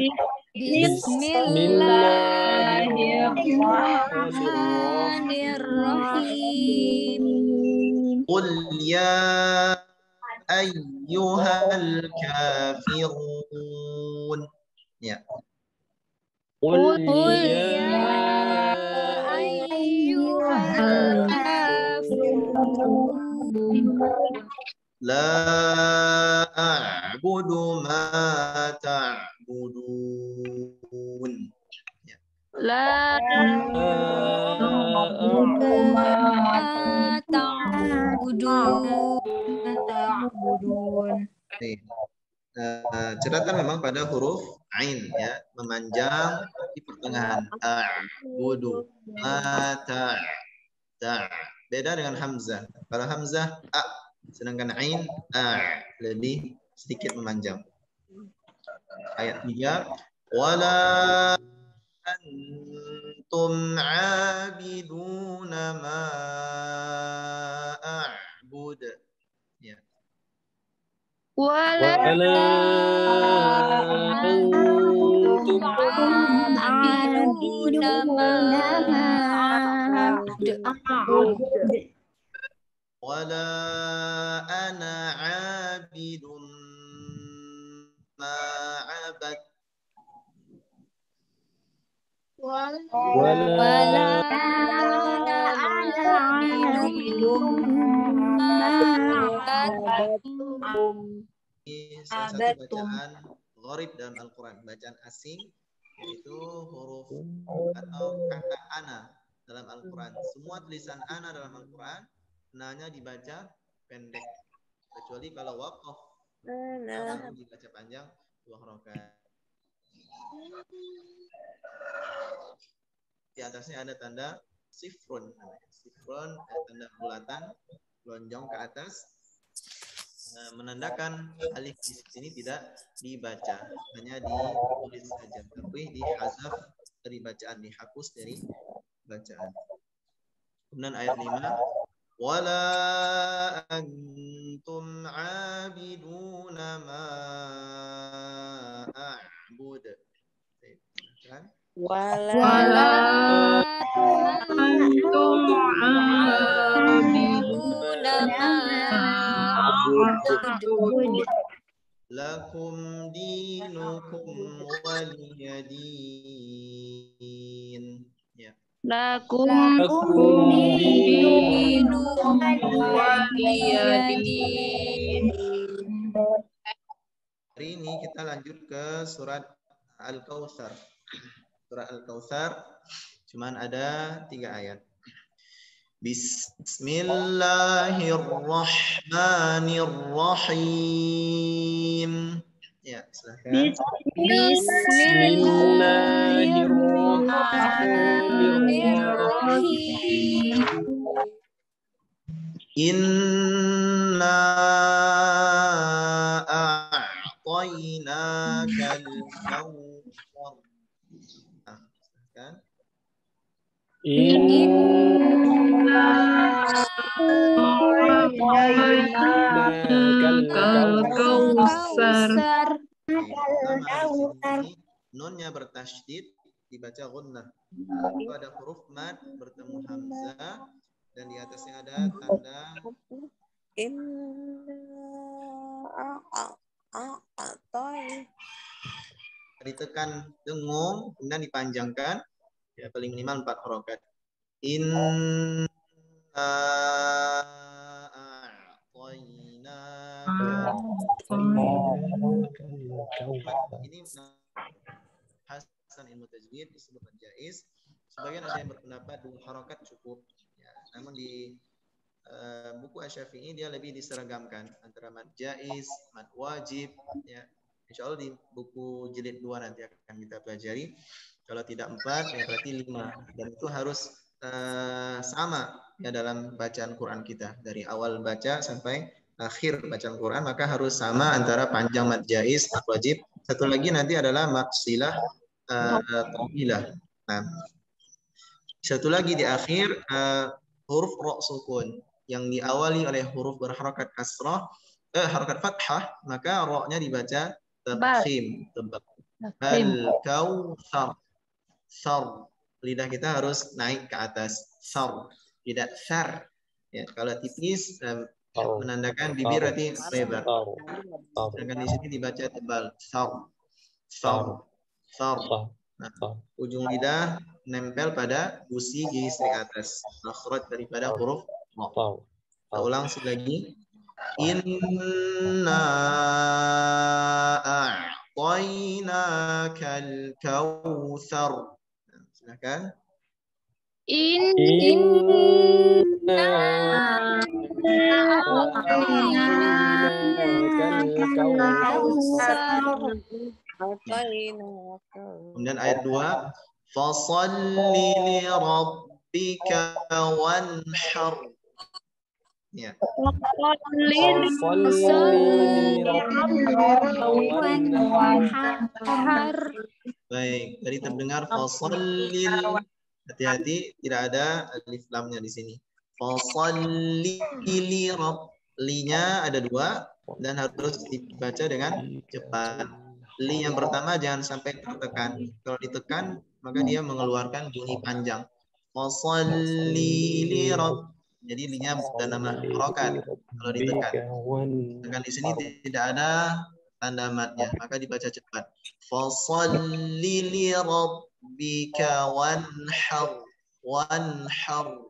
[SPEAKER 2] Bismillahirrahmanirrahim.
[SPEAKER 1] Qul ya ayyuhal kafirun. Ya.
[SPEAKER 5] قل
[SPEAKER 2] يا أيها الكافرون
[SPEAKER 1] La a'budu ma ta'budun. Ya.
[SPEAKER 2] لا تعبدون.
[SPEAKER 1] Nih, catatan memang pada huruf ain, ya, memanjang di pertengahan. A'budu ma ta'. Beda dengan hamzah. Kalau hamzah a, sedangkan ain lebih sedikit memanjang. Ayat 3, wala antum 'abiduna ma a'bud. Ya.
[SPEAKER 2] ولا
[SPEAKER 5] أنتم
[SPEAKER 2] عابدون ما أعبد
[SPEAKER 1] Wala ana 'abidun ma 'abad.
[SPEAKER 2] ولا أنا عابد ما عبدتم.
[SPEAKER 1] Ini salah satu bacaan gharib dalam Al-Quran, bacaan asing yaitu huruf atau kata ana dalam Al-Quran. Semua tulisan ana dalam Al-Quran, nanya dibaca pendek, kecuali kalau waqaf baru dibaca panjang 2 harokat. Di atasnya ada tanda sifrun, sifrun tanda bulatan lonjong ke atas, menandakan alif di sini tidak dibaca, hanya ditulis saja, tapi dihazaf dari bacaan, dihapus dari bacaan. Kemudian ayat 5, wala antum abiduna ma a'bud. Kan?
[SPEAKER 3] Wala
[SPEAKER 2] antum
[SPEAKER 3] abiduna ma a'bud.
[SPEAKER 1] Lakum dinukum waliyadin. Ya.
[SPEAKER 2] lakum
[SPEAKER 3] dinukum waliyadin.
[SPEAKER 1] Hari ini kita lanjut ke surat Al-Kautsar. Surat Al-Kautsar cuman ada 3 ayat. Bismillahirrahmanirrahim. Ya, silakan.
[SPEAKER 3] Bismillahirrahmanirrahim.
[SPEAKER 1] Inna a'tainakal kautsar. Silakan. Nunnya bertasydid dibaca gunnah. Itu ada huruf mad bertemu hamzah dan di atasnya ada tanda ditekan dengung kemudian dipanjangkan, ya paling minimal 4 harokat. Inna ini Hasan ilmu tajwid disebut jaiz. Sebagian ada yang berpendapat 2 harokat cukup. Ya, namun di buku Asy-Syafi'i dia lebih diseragamkan antara mad jaiz, mad wajib. Ya, insya Allah di buku jilid 2 nanti akan kita pelajari. Kalau tidak 4, ya berarti 5. Dan itu harus sama ya dalam bacaan Quran kita. Dari awal baca sampai akhir bacaan Quran, maka harus sama antara panjang mad jaiz, mad wajib. Satu lagi nanti adalah mad silah, tawilah. Nah, satu lagi di akhir huruf ra sukun yang diawali oleh huruf berharakat kasrah, harakat fathah, maka ra-nya dibaca tafkhim, tebal. Al-kautsar. Sar. Lidah kita harus naik ke atas. Sar. Tidak sar. Ya, kalau tipis menandakan bibir berarti lebar. Sedangkan di sini dibaca tebal. Sar. Sar. Sar. Nah, ujung lidah nempel pada gusi gigi atas. Makhraj daripada huruf ra. Kita ulang sekali lagi. Inna a'tainakal kautsar. Silakan.
[SPEAKER 2] inna
[SPEAKER 1] Kemudian ayat 2, fasalli li rabbika wanhar. Ya. Baik, tadi terdengar fasallil. Hati-hati tidak ada alif lamnya di sini. Fasalli li rabb. Li-nya ada 2 dan harus dibaca dengan cepat. Li yang pertama jangan sampai tertekan. Kalau ditekan maka dia mengeluarkan bunyi panjang. Fasalli li rabb. Jadi li-nya dan nama harokat kalau ditekan. Sedangkan di sini tidak ada tanda matnya, maka dibaca cepat. Fasalli li rabbika wanhar. Wanhar.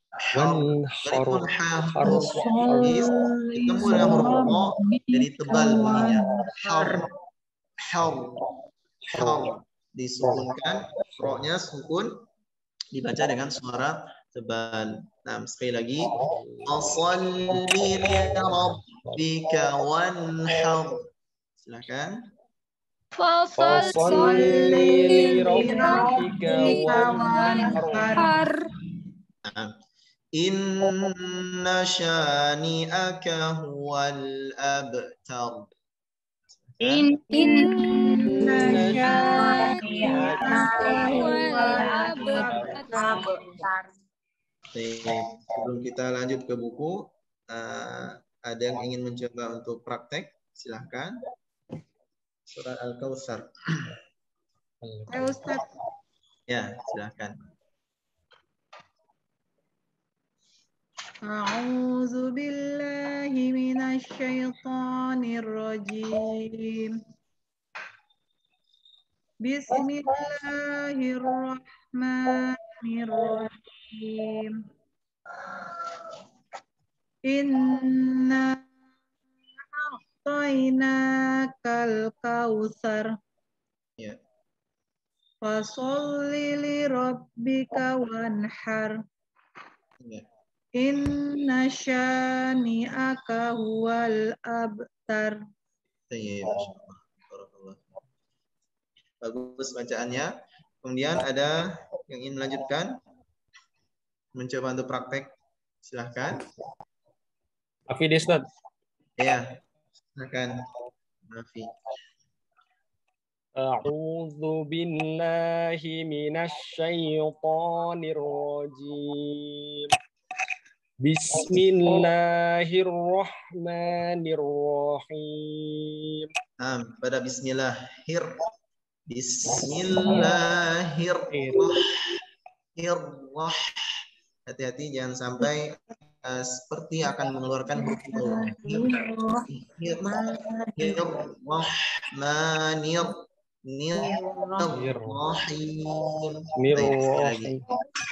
[SPEAKER 1] Harus ketemu dengan huruf ra jadi tebal bunyinya. Har. Har. Har. disukunkan, roknya sukun, dibaca dengan suara tebal. Nah, sekali lagi, Fasholli li rabbika wanhar. Silakan.
[SPEAKER 5] Fasalli li rabbika wanhar.
[SPEAKER 1] Nah, inna syani'aka huwal abtar.
[SPEAKER 5] Inna syani'aka
[SPEAKER 1] Baik, sebelum kita lanjut ke buku, ada yang ingin mencoba untuk praktek? Silahkan. Surat Al-Kautsar.
[SPEAKER 4] Ya Ustaz.
[SPEAKER 1] Ya, silahkan.
[SPEAKER 4] A'udzu billahi minasy syaithanir rajim. Bismillahirrahmanirrahim. Inna a'tainakal kautsar.
[SPEAKER 1] Ya.
[SPEAKER 4] Fasholli li rabbika wanhar.
[SPEAKER 1] Ya.
[SPEAKER 4] Inna syani'aka huwal abtar.
[SPEAKER 1] Baik, Barakallah. Bagus bacaannya. Kemudian ada yang ingin melanjutkan? Mencoba untuk praktek? Silahkan.
[SPEAKER 5] Afi Ustaz.
[SPEAKER 1] Ya, silahkan. Nafi.
[SPEAKER 5] A'udzu billahi minasy syaithanir rajim. Bismillahirrahmanirrahim.
[SPEAKER 1] Nah, pada Bismillahirrahmanirrahim. Hati-hati jangan sampai seperti akan mengeluarkan huruf Bismillahirrahmanirrahim.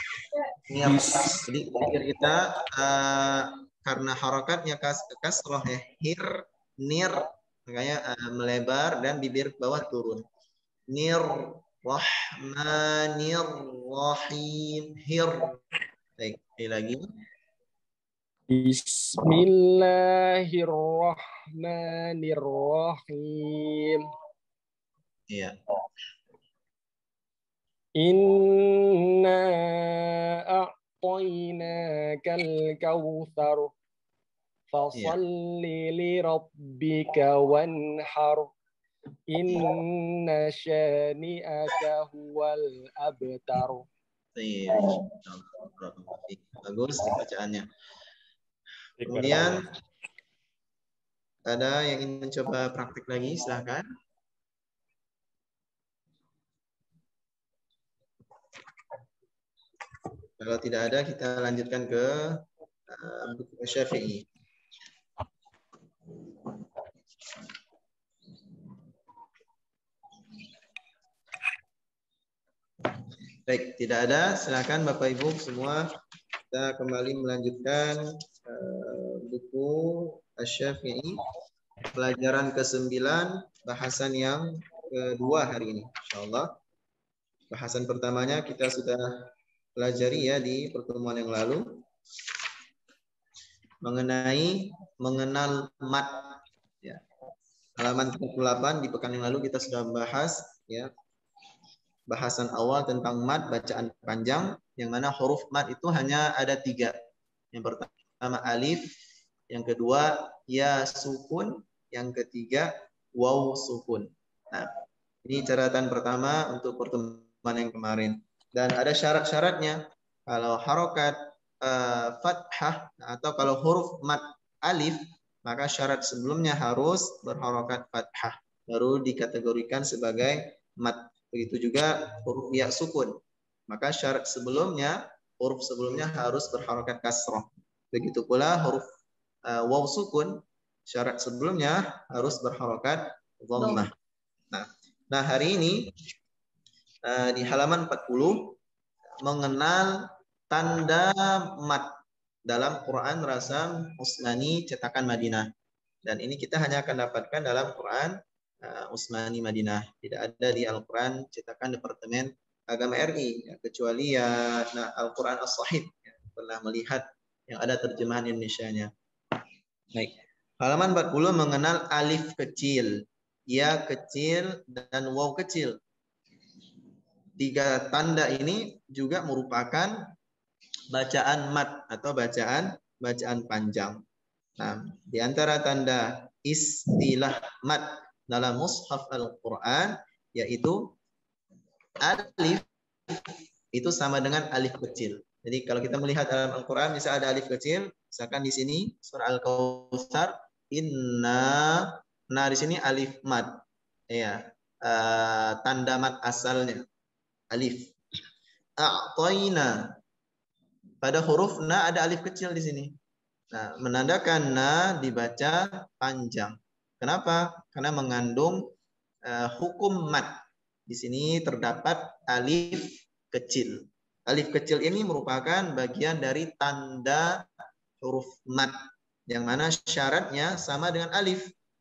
[SPEAKER 1] Jadi bibir kita karena harokatnya kasroh ya, nir, makanya melebar dan bibir bawah turun. Rahmanirrahim. Baik, sekali lagi.
[SPEAKER 5] Bismillahirrahmanirrahim.
[SPEAKER 1] Iya.
[SPEAKER 5] Inna a'tainakal kautsar. Fasalli li rabbika wanhar. Inna syani'aka huwal abtar.
[SPEAKER 1] Bagus bacaannya. Kemudian ada yang ingin mencoba praktik lagi, silahkan. Kalau tidak ada, kita lanjutkan ke buku Syafi'i. Baik, tidak ada. Silakan Bapak Ibu semua, kita kembali melanjutkan buku Asy-Syafi'i, pelajaran ke-9, bahasan yang kedua hari ini, insyaallah. Bahasan pertamanya kita sudah pelajari ya di pertemuan yang lalu, mengenai mengenal mat. Ya. Halaman 38 di pekan yang lalu kita sudah membahas ya, bahasan awal tentang mad, bacaan panjang, yang mana huruf mad itu hanya ada 3. Yang pertama alif, yang kedua ya sukun, yang ketiga waw sukun. Nah, ini catatan pertama untuk pertemuan yang kemarin. Dan ada syarat-syaratnya. Kalau harokat fathah atau kalau huruf mad alif, maka syarat sebelumnya harus berharokat fathah, baru dikategorikan sebagai mad. Begitu juga huruf ya sukun, maka syarat sebelumnya, huruf sebelumnya harus berharokat kasroh. Begitu pula huruf waw sukun, syarat sebelumnya harus berharokat dhammah. Nah hari ini di halaman 40 mengenal tanda mad dalam Quran Rasam Usmani cetakan Madinah. Dan ini kita hanya akan dapatkan dalam Quran Utsmani Madinah. Tidak ada di Al-Quran cetakan Departemen Agama RI, ya, kecuali ya Al-Quran As-Sahih, ya, pernah melihat yang ada terjemahan Indonesianya. Baik. Halaman 40 mengenal alif kecil, ya kecil, dan waw kecil. 3 tanda ini juga merupakan bacaan mat atau bacaan panjang. Nah, di antara tanda istilah mat dalam mushaf Al-Quran yaitu alif itu sama dengan alif kecil. Jadi kalau kita melihat dalam Al-Quran bisa ada alif kecil, misalkan di sini surah Al-Kautsar, inna, nah di sini alif mat, ya, tanda mat asalnya alif. A'tayna, pada huruf na ada alif kecil di sini. Nah, menandakan na dibaca panjang. Kenapa? Karena mengandung hukum mat. Di sini terdapat alif kecil. Alif kecil ini merupakan bagian dari tanda huruf mat, yang mana syaratnya sama dengan alif.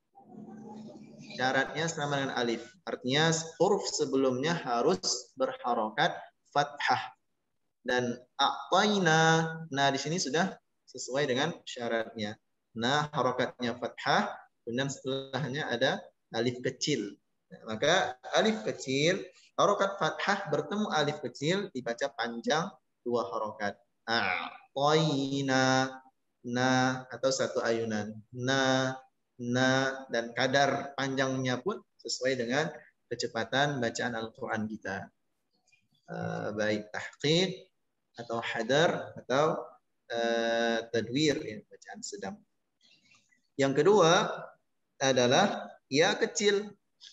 [SPEAKER 1] Syaratnya sama dengan alif. Artinya huruf sebelumnya harus berharokat fathah. Dan a'tayna, nah di sini sudah sesuai dengan syaratnya. Nah, harokatnya fathah, kemudian setelahnya ada alif kecil. Nah, maka alif kecil, harokat fathah bertemu alif kecil dibaca panjang 2 harokat. A'tayna, na atau 1 ayunan. Na, dan kadar panjangnya pun sesuai dengan kecepatan bacaan Al-Quran kita. Baik tahqiq atau hadar atau tadwir, ya, bacaan sedang. Yang kedua adalah ya kecil,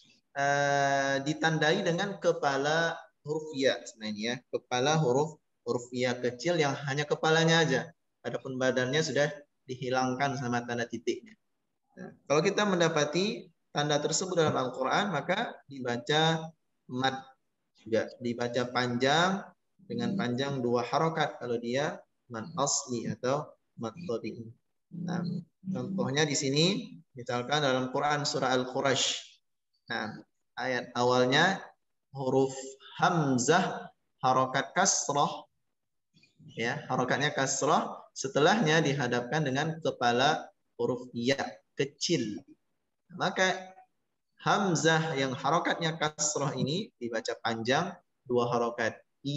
[SPEAKER 1] ditandai dengan kepala huruf ya sebenarnya, kepala huruf ya kecil yang hanya kepalanya aja, adapun badannya sudah dihilangkan sama tanda titiknya. Nah, kalau kita mendapati tanda tersebut dalam Al-Quran, maka dibaca mat juga, dibaca panjang dengan panjang 2 harokat kalau dia mat asli atau mat tabi'i. Nah, contohnya di sini misalkan dalam Quran surah Al-Quraisy. Nah, ayat awalnya huruf hamzah harokat kasrah, ya, harokatnya kasrah, setelahnya dihadapkan dengan kepala huruf ya kecil. Maka hamzah yang harokatnya kasrah ini dibaca panjang 2 harokat.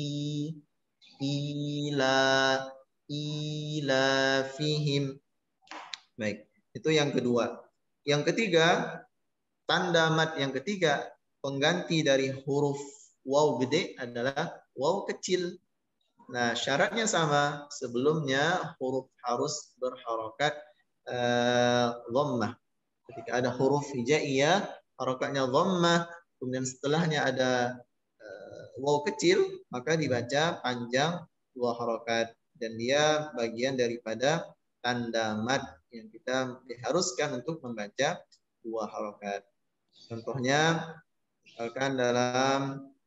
[SPEAKER 1] Ila fihim. Baik, itu yang kedua. Yang ketiga, tanda mat yang ketiga, pengganti dari huruf waw gede adalah waw kecil. Nah, syaratnya sama. Sebelumnya huruf harus berharokat dhammah. Ketika ada huruf hijaiyah, harokatnya dhammah, kemudian setelahnya ada waw kecil, maka dibaca panjang 2 harokat, dan dia bagian daripada tanda mat yang kita diharuskan untuk membaca 2 harokat. Contohnya misalkan dalam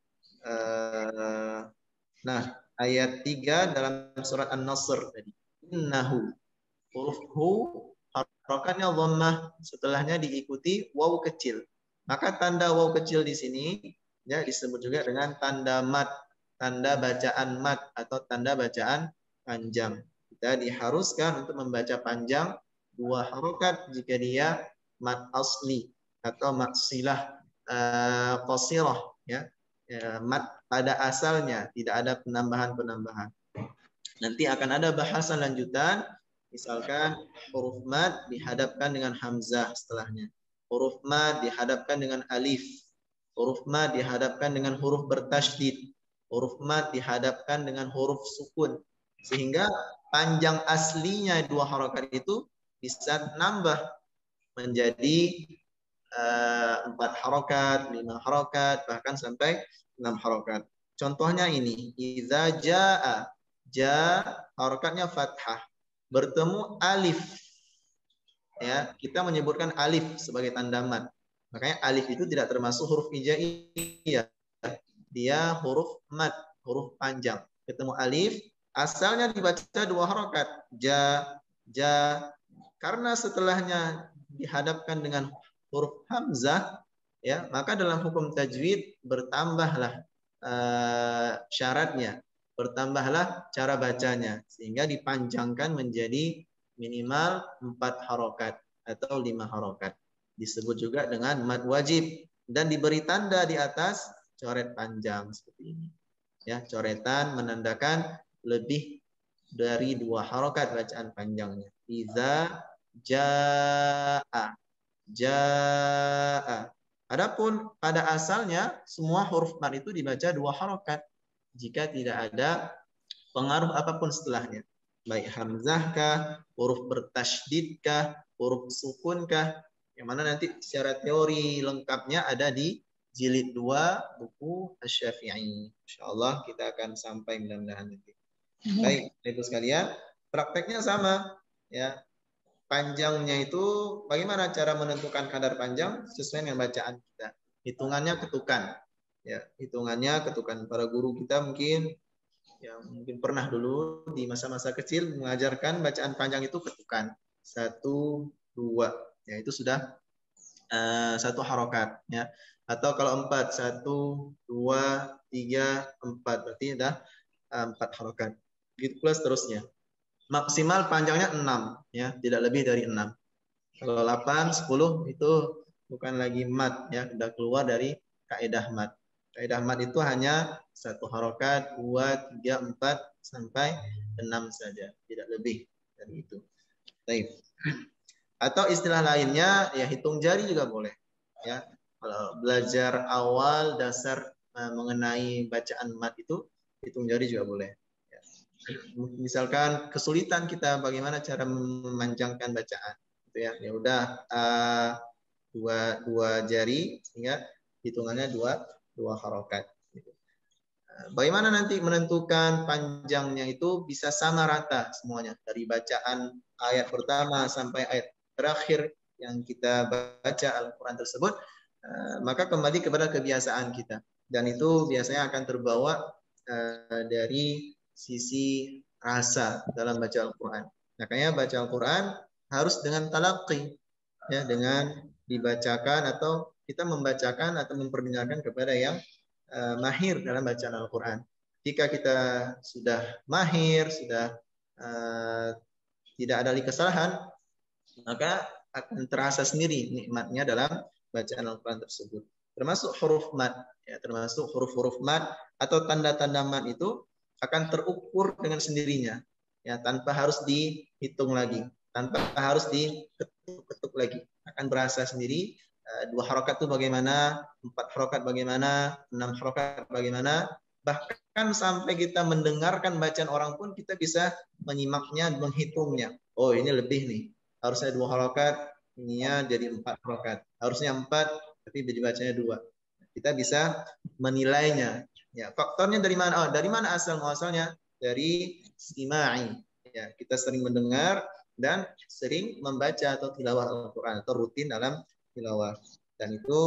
[SPEAKER 1] ayat 3 dalam surat An-Nasr tadi, innahu, huruf hu harokatnya dhammah, setelahnya diikuti waw kecil. Maka tanda waw kecil di sini ya disebut juga dengan tanda mat, tanda bacaan mat atau tanda bacaan panjang. Kita diharuskan untuk membaca panjang 2 harokat jika dia mat asli atau mat silah qasirah, ya, mat pada asalnya, tidak ada penambahan-penambahan. Nanti akan ada bahasan lanjutan, misalkan huruf mat dihadapkan dengan hamzah setelahnya, huruf mat dihadapkan dengan alif, huruf mat dihadapkan dengan huruf bertasydid, huruf mat dihadapkan dengan huruf sukun, sehingga panjang aslinya 2 harokat itu bisa nambah menjadi 4 harokat, 5 harokat, bahkan sampai 6 harokat. Contohnya ini, idza jaa, ja harokatnya fathah, bertemu alif, ya, kita menyebutkan alif sebagai tanda mat. Makanya alif itu tidak termasuk huruf hijaiyah, dia huruf mat, huruf panjang. Ketemu alif, asalnya dibaca 2 harokat, ja, karena setelahnya dihadapkan dengan huruf hamzah, ya, maka dalam hukum tajwid bertambahlah syaratnya, bertambahlah cara bacanya sehingga dipanjangkan menjadi minimal 4 harokat atau 5 harokat. Disebut juga dengan mad wajib dan diberi tanda di atas coret panjang seperti ini. Ya, coretan menandakan lebih dari 2 harokat bacaan panjangnya. Iza jaa, jaa. Adapun pada asalnya semua huruf mad itu dibaca 2 harokat jika tidak ada pengaruh apapun setelahnya. Baik hamzahkah, huruf bertasydidkah, huruf sukunkah, yang mana nanti secara teori lengkapnya ada di jilid 2 buku Asy-Syafi'i. Insyaallah kita akan sampai mudah-mudahan nanti. Baik, itu sekalian, prakteknya sama ya. Panjangnya itu bagaimana cara menentukan kadar panjang sesuai dengan bacaan kita. Hitungannya ketukan. Ya, hitungannya ketukan. Para guru kita mungkin yang mungkin pernah dulu di masa-masa kecil mengajarkan bacaan panjang itu ketukan 1, 2, ya itu sudah 1 harokat ya. Atau kalau 4, 1, 2, 3, 4 berarti sudah 4 harokat. Gitu pula seterusnya. Maksimal panjangnya 6 ya, tidak lebih dari 6. Kalau 8, 10 itu bukan lagi mad ya, sudah keluar dari kaidah mad. Kaidah mad itu hanya 1 harokat, 2, 3, 4 sampai 6 saja, tidak lebih dari itu. Baik. Atau istilah lainnya ya hitung jari juga boleh. Ya, kalau belajar awal dasar mengenai bacaan mad itu hitung jari juga boleh. Ya. Misalkan kesulitan kita bagaimana cara memanjangkan bacaan, gitu ya. Ya udah dua jari sehingga hitungannya dua harokat. Gitu. Bagaimana nanti menentukan panjangnya itu bisa sama rata semuanya dari bacaan ayat pertama sampai ayat terakhir yang kita baca Al-Quran tersebut, maka kembali kepada kebiasaan kita dan itu biasanya akan terbawa dari sisi rasa dalam baca Al-Quran. Makanya baca Al-Quran harus dengan talaqi, ya, dengan dibacakan atau kita membacakan atau memperdengarkan kepada yang mahir dalam bacaan Al-Quran. Jika kita sudah mahir, sudah tidak ada lagi kesalahan, maka akan terasa sendiri nikmatnya dalam bacaan Al-Quran tersebut. Termasuk huruf mad, ya, termasuk huruf-huruf mad atau tanda-tanda mad itu akan terukur dengan sendirinya, ya, tanpa harus dihitung lagi, tanpa harus diketuk-ketuk lagi, akan berasa sendiri. 2 harokat itu bagaimana, 4 harokat bagaimana, 6 harokat bagaimana, bahkan sampai kita mendengarkan bacaan orang pun kita bisa menyimaknya, menghitungnya. Oh ini lebih nih, harusnya 2 harokat, ininya jadi 4 harokat, harusnya 4 tapi dibacanya 2. Kita bisa menilainya. Ya, faktornya dari mana? Oh, dari mana asal muasalnya? Dari istima'i. Ya, kita sering mendengar dan sering membaca atau tilawah Al-Quran atau rutin dalam tilawah, dan itu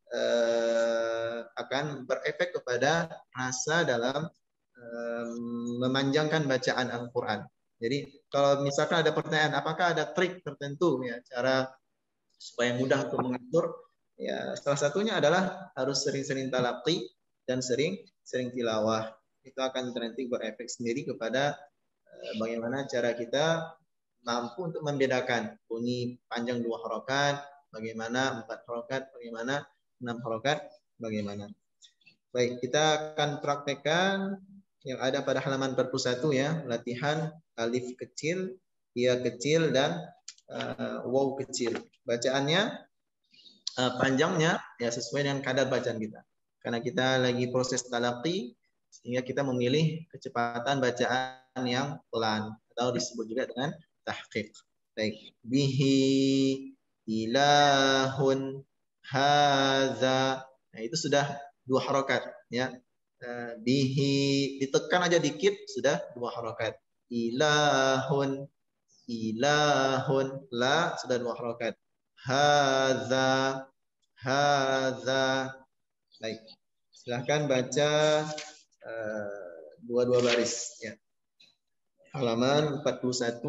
[SPEAKER 1] akan berefek kepada rasa dalam memanjangkan bacaan Al-Quran. Jadi kalau misalkan ada pertanyaan, apakah ada trik tertentu ya cara supaya mudah untuk mengatur? Ya, salah satunya adalah harus sering-sering talaqi dan sering tilawah. Itu akan nanti berefek sendiri kepada bagaimana cara kita mampu untuk membedakan bunyi panjang 2 harokat, bagaimana 4 harokat, bagaimana 6 harokat, bagaimana. Baik, kita akan praktekkan yang ada pada halaman 41 ya, latihan alif kecil, ya kecil, dan waw kecil. Bacaannya panjangnya ya sesuai dengan kadar bacaan kita. Karena kita lagi proses talaqi, sehingga kita memilih kecepatan bacaan yang pelan atau disebut juga dengan tahqiq. Baik, bihi ilahun hadza. Nah, itu sudah 2 harokat ya. Bihi ditekan aja dikit sudah 2 harokat. Ilahun, ilahun, la sudah 2 harokat. Hadza, hadza. Baik, silahkan baca dua-dua baris ya. Halaman 41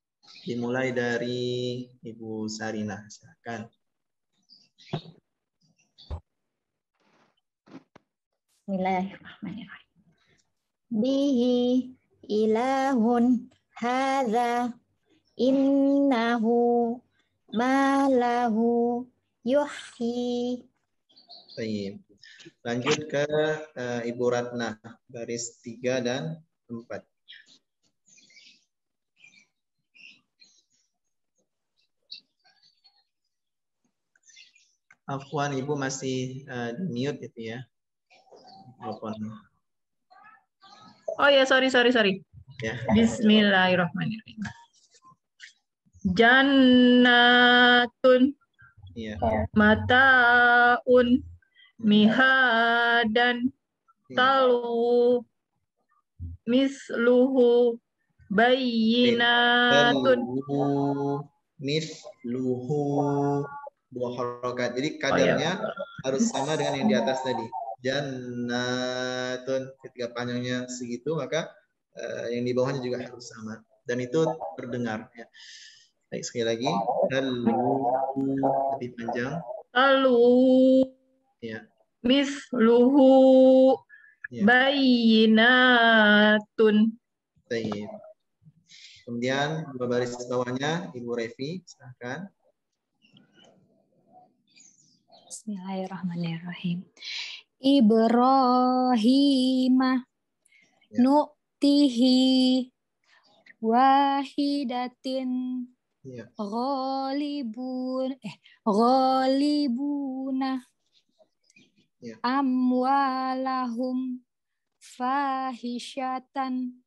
[SPEAKER 1] dimulai dari Ibu Sarinah, silakan.
[SPEAKER 3] Bismillahirrahmanirrahim. Bihi ilahun hadza innahu malahu yuhyi.
[SPEAKER 1] Baik. Lanjut ke Ibu Ratna, baris 3 dan 4. Afwan, Ibu masih di mute itu ya. Telepon.
[SPEAKER 4] Oh ya, sorry.
[SPEAKER 1] Ya.
[SPEAKER 4] Bismillahirrahmanirrahim. Jannatun
[SPEAKER 1] Iya.
[SPEAKER 4] mataun mihadan talu misluhu bayyinatun.
[SPEAKER 1] Misluhu, dua harokat. Jadi kadarnya harus sama dengan yang di atas tadi. Jannatun, ketika panjangnya segitu maka yang di bawahnya juga harus sama. Dan itu terdengar. Ya. Baik, sekali lagi. Lebih panjang.
[SPEAKER 4] Talu
[SPEAKER 1] Ya.
[SPEAKER 4] misluhu
[SPEAKER 1] Ya.
[SPEAKER 4] bayyinatun.
[SPEAKER 1] Baik. Kemudian dua baris bawahnya Ibu Revi, silakan.
[SPEAKER 3] Bismillahirrahmanirrahim. Ibrahimah
[SPEAKER 1] Ya.
[SPEAKER 3] nu'tihi wahidatin
[SPEAKER 1] Ya.
[SPEAKER 3] ghalibuna
[SPEAKER 1] Ya.
[SPEAKER 3] amwalahum fahishatan.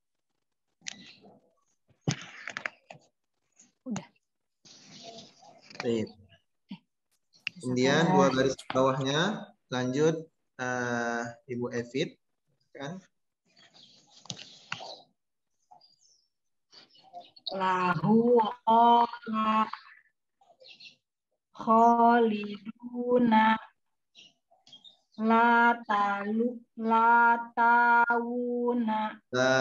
[SPEAKER 3] Udah.
[SPEAKER 1] Baik. Kemudian dua baris bawahnya lanjut Ibu Evit, kan?
[SPEAKER 4] Lahu khaliduna la tawuna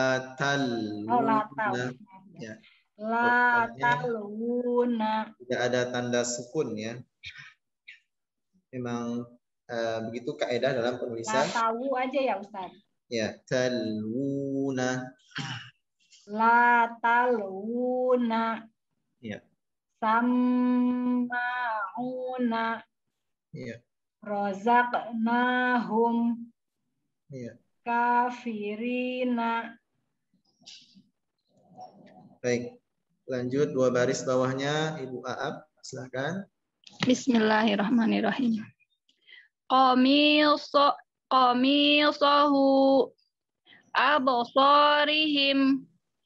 [SPEAKER 1] Ya.
[SPEAKER 4] la taluna.
[SPEAKER 1] Tidak ada tanda sukun ya. Memang begitu kaidah dalam penulisan.
[SPEAKER 4] La tawu aja ya Ustaz.
[SPEAKER 1] Ya, taluna.
[SPEAKER 4] La taluna.
[SPEAKER 1] Ya.
[SPEAKER 4] Sama'una.
[SPEAKER 1] Ya.
[SPEAKER 4] Razaqnahum.
[SPEAKER 1] Ya.
[SPEAKER 4] Kafirina.
[SPEAKER 1] Baik. Lanjut dua baris bawahnya Ibu Aab, silakan.
[SPEAKER 2] Bismillahirrahmanirrahim. Qamisahu absarihim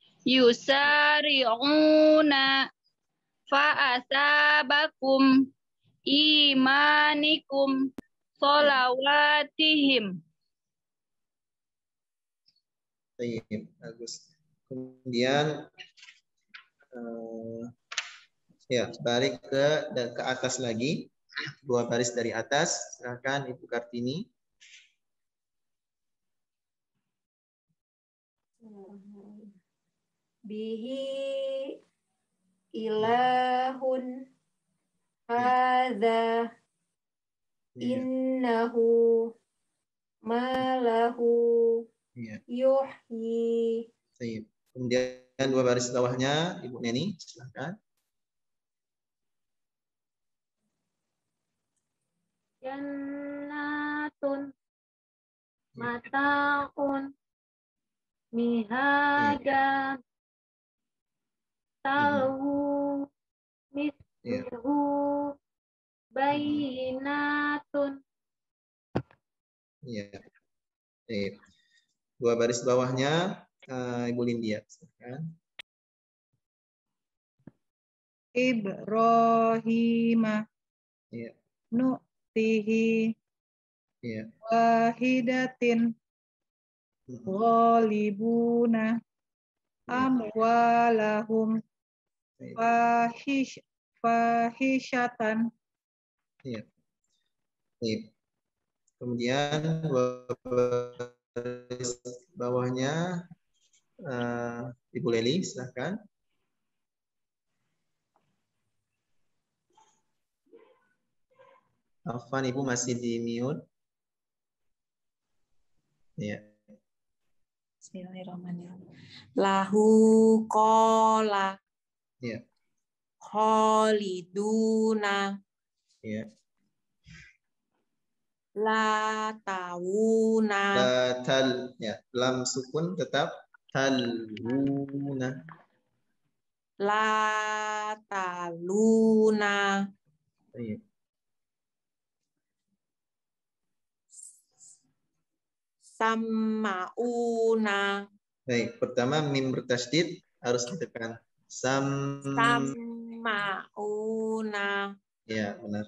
[SPEAKER 2] yusari'una fa'asabakum imanikum sholawatihim.
[SPEAKER 1] Baik, bagus. Kemudian ya, balik ke atas lagi. Dua baris dari atas, silakan Ibu Kartini.
[SPEAKER 3] Bihi ilahun hadza innahu malahu
[SPEAKER 1] Ya.
[SPEAKER 3] yuhyi.
[SPEAKER 1] Baik. Kemudian dua baris bawahnya Ibu Neni, silakan.
[SPEAKER 2] Jannatun mataun mihadan talu misluhu bayyinatun.
[SPEAKER 1] Iya. Baik. Dua baris bawahnya Ibu Lindia, silakan.
[SPEAKER 4] Ibrahimah
[SPEAKER 1] Iya.
[SPEAKER 4] nu'tihi
[SPEAKER 1] Iya.
[SPEAKER 4] wahidatin ghalibuna amwalahum fahishatan.
[SPEAKER 1] Iya. Baik. Kemudian dua baris bawahnya Ibu Leli, silakan. Afwan, Ibu masih di mute. Ya.
[SPEAKER 3] Bismillahirrahmanirrahim. Lahu kola
[SPEAKER 1] Ya.
[SPEAKER 3] kholiduna
[SPEAKER 1] Ya.
[SPEAKER 3] la tawuna
[SPEAKER 1] Tal, ya, lam sukun tetap taluna.
[SPEAKER 3] la taluna
[SPEAKER 1] Iya.
[SPEAKER 3] sammauna
[SPEAKER 1] Baik, pertama mim bertasydid harus ditekan.
[SPEAKER 3] sammauna
[SPEAKER 1] Ya, benar.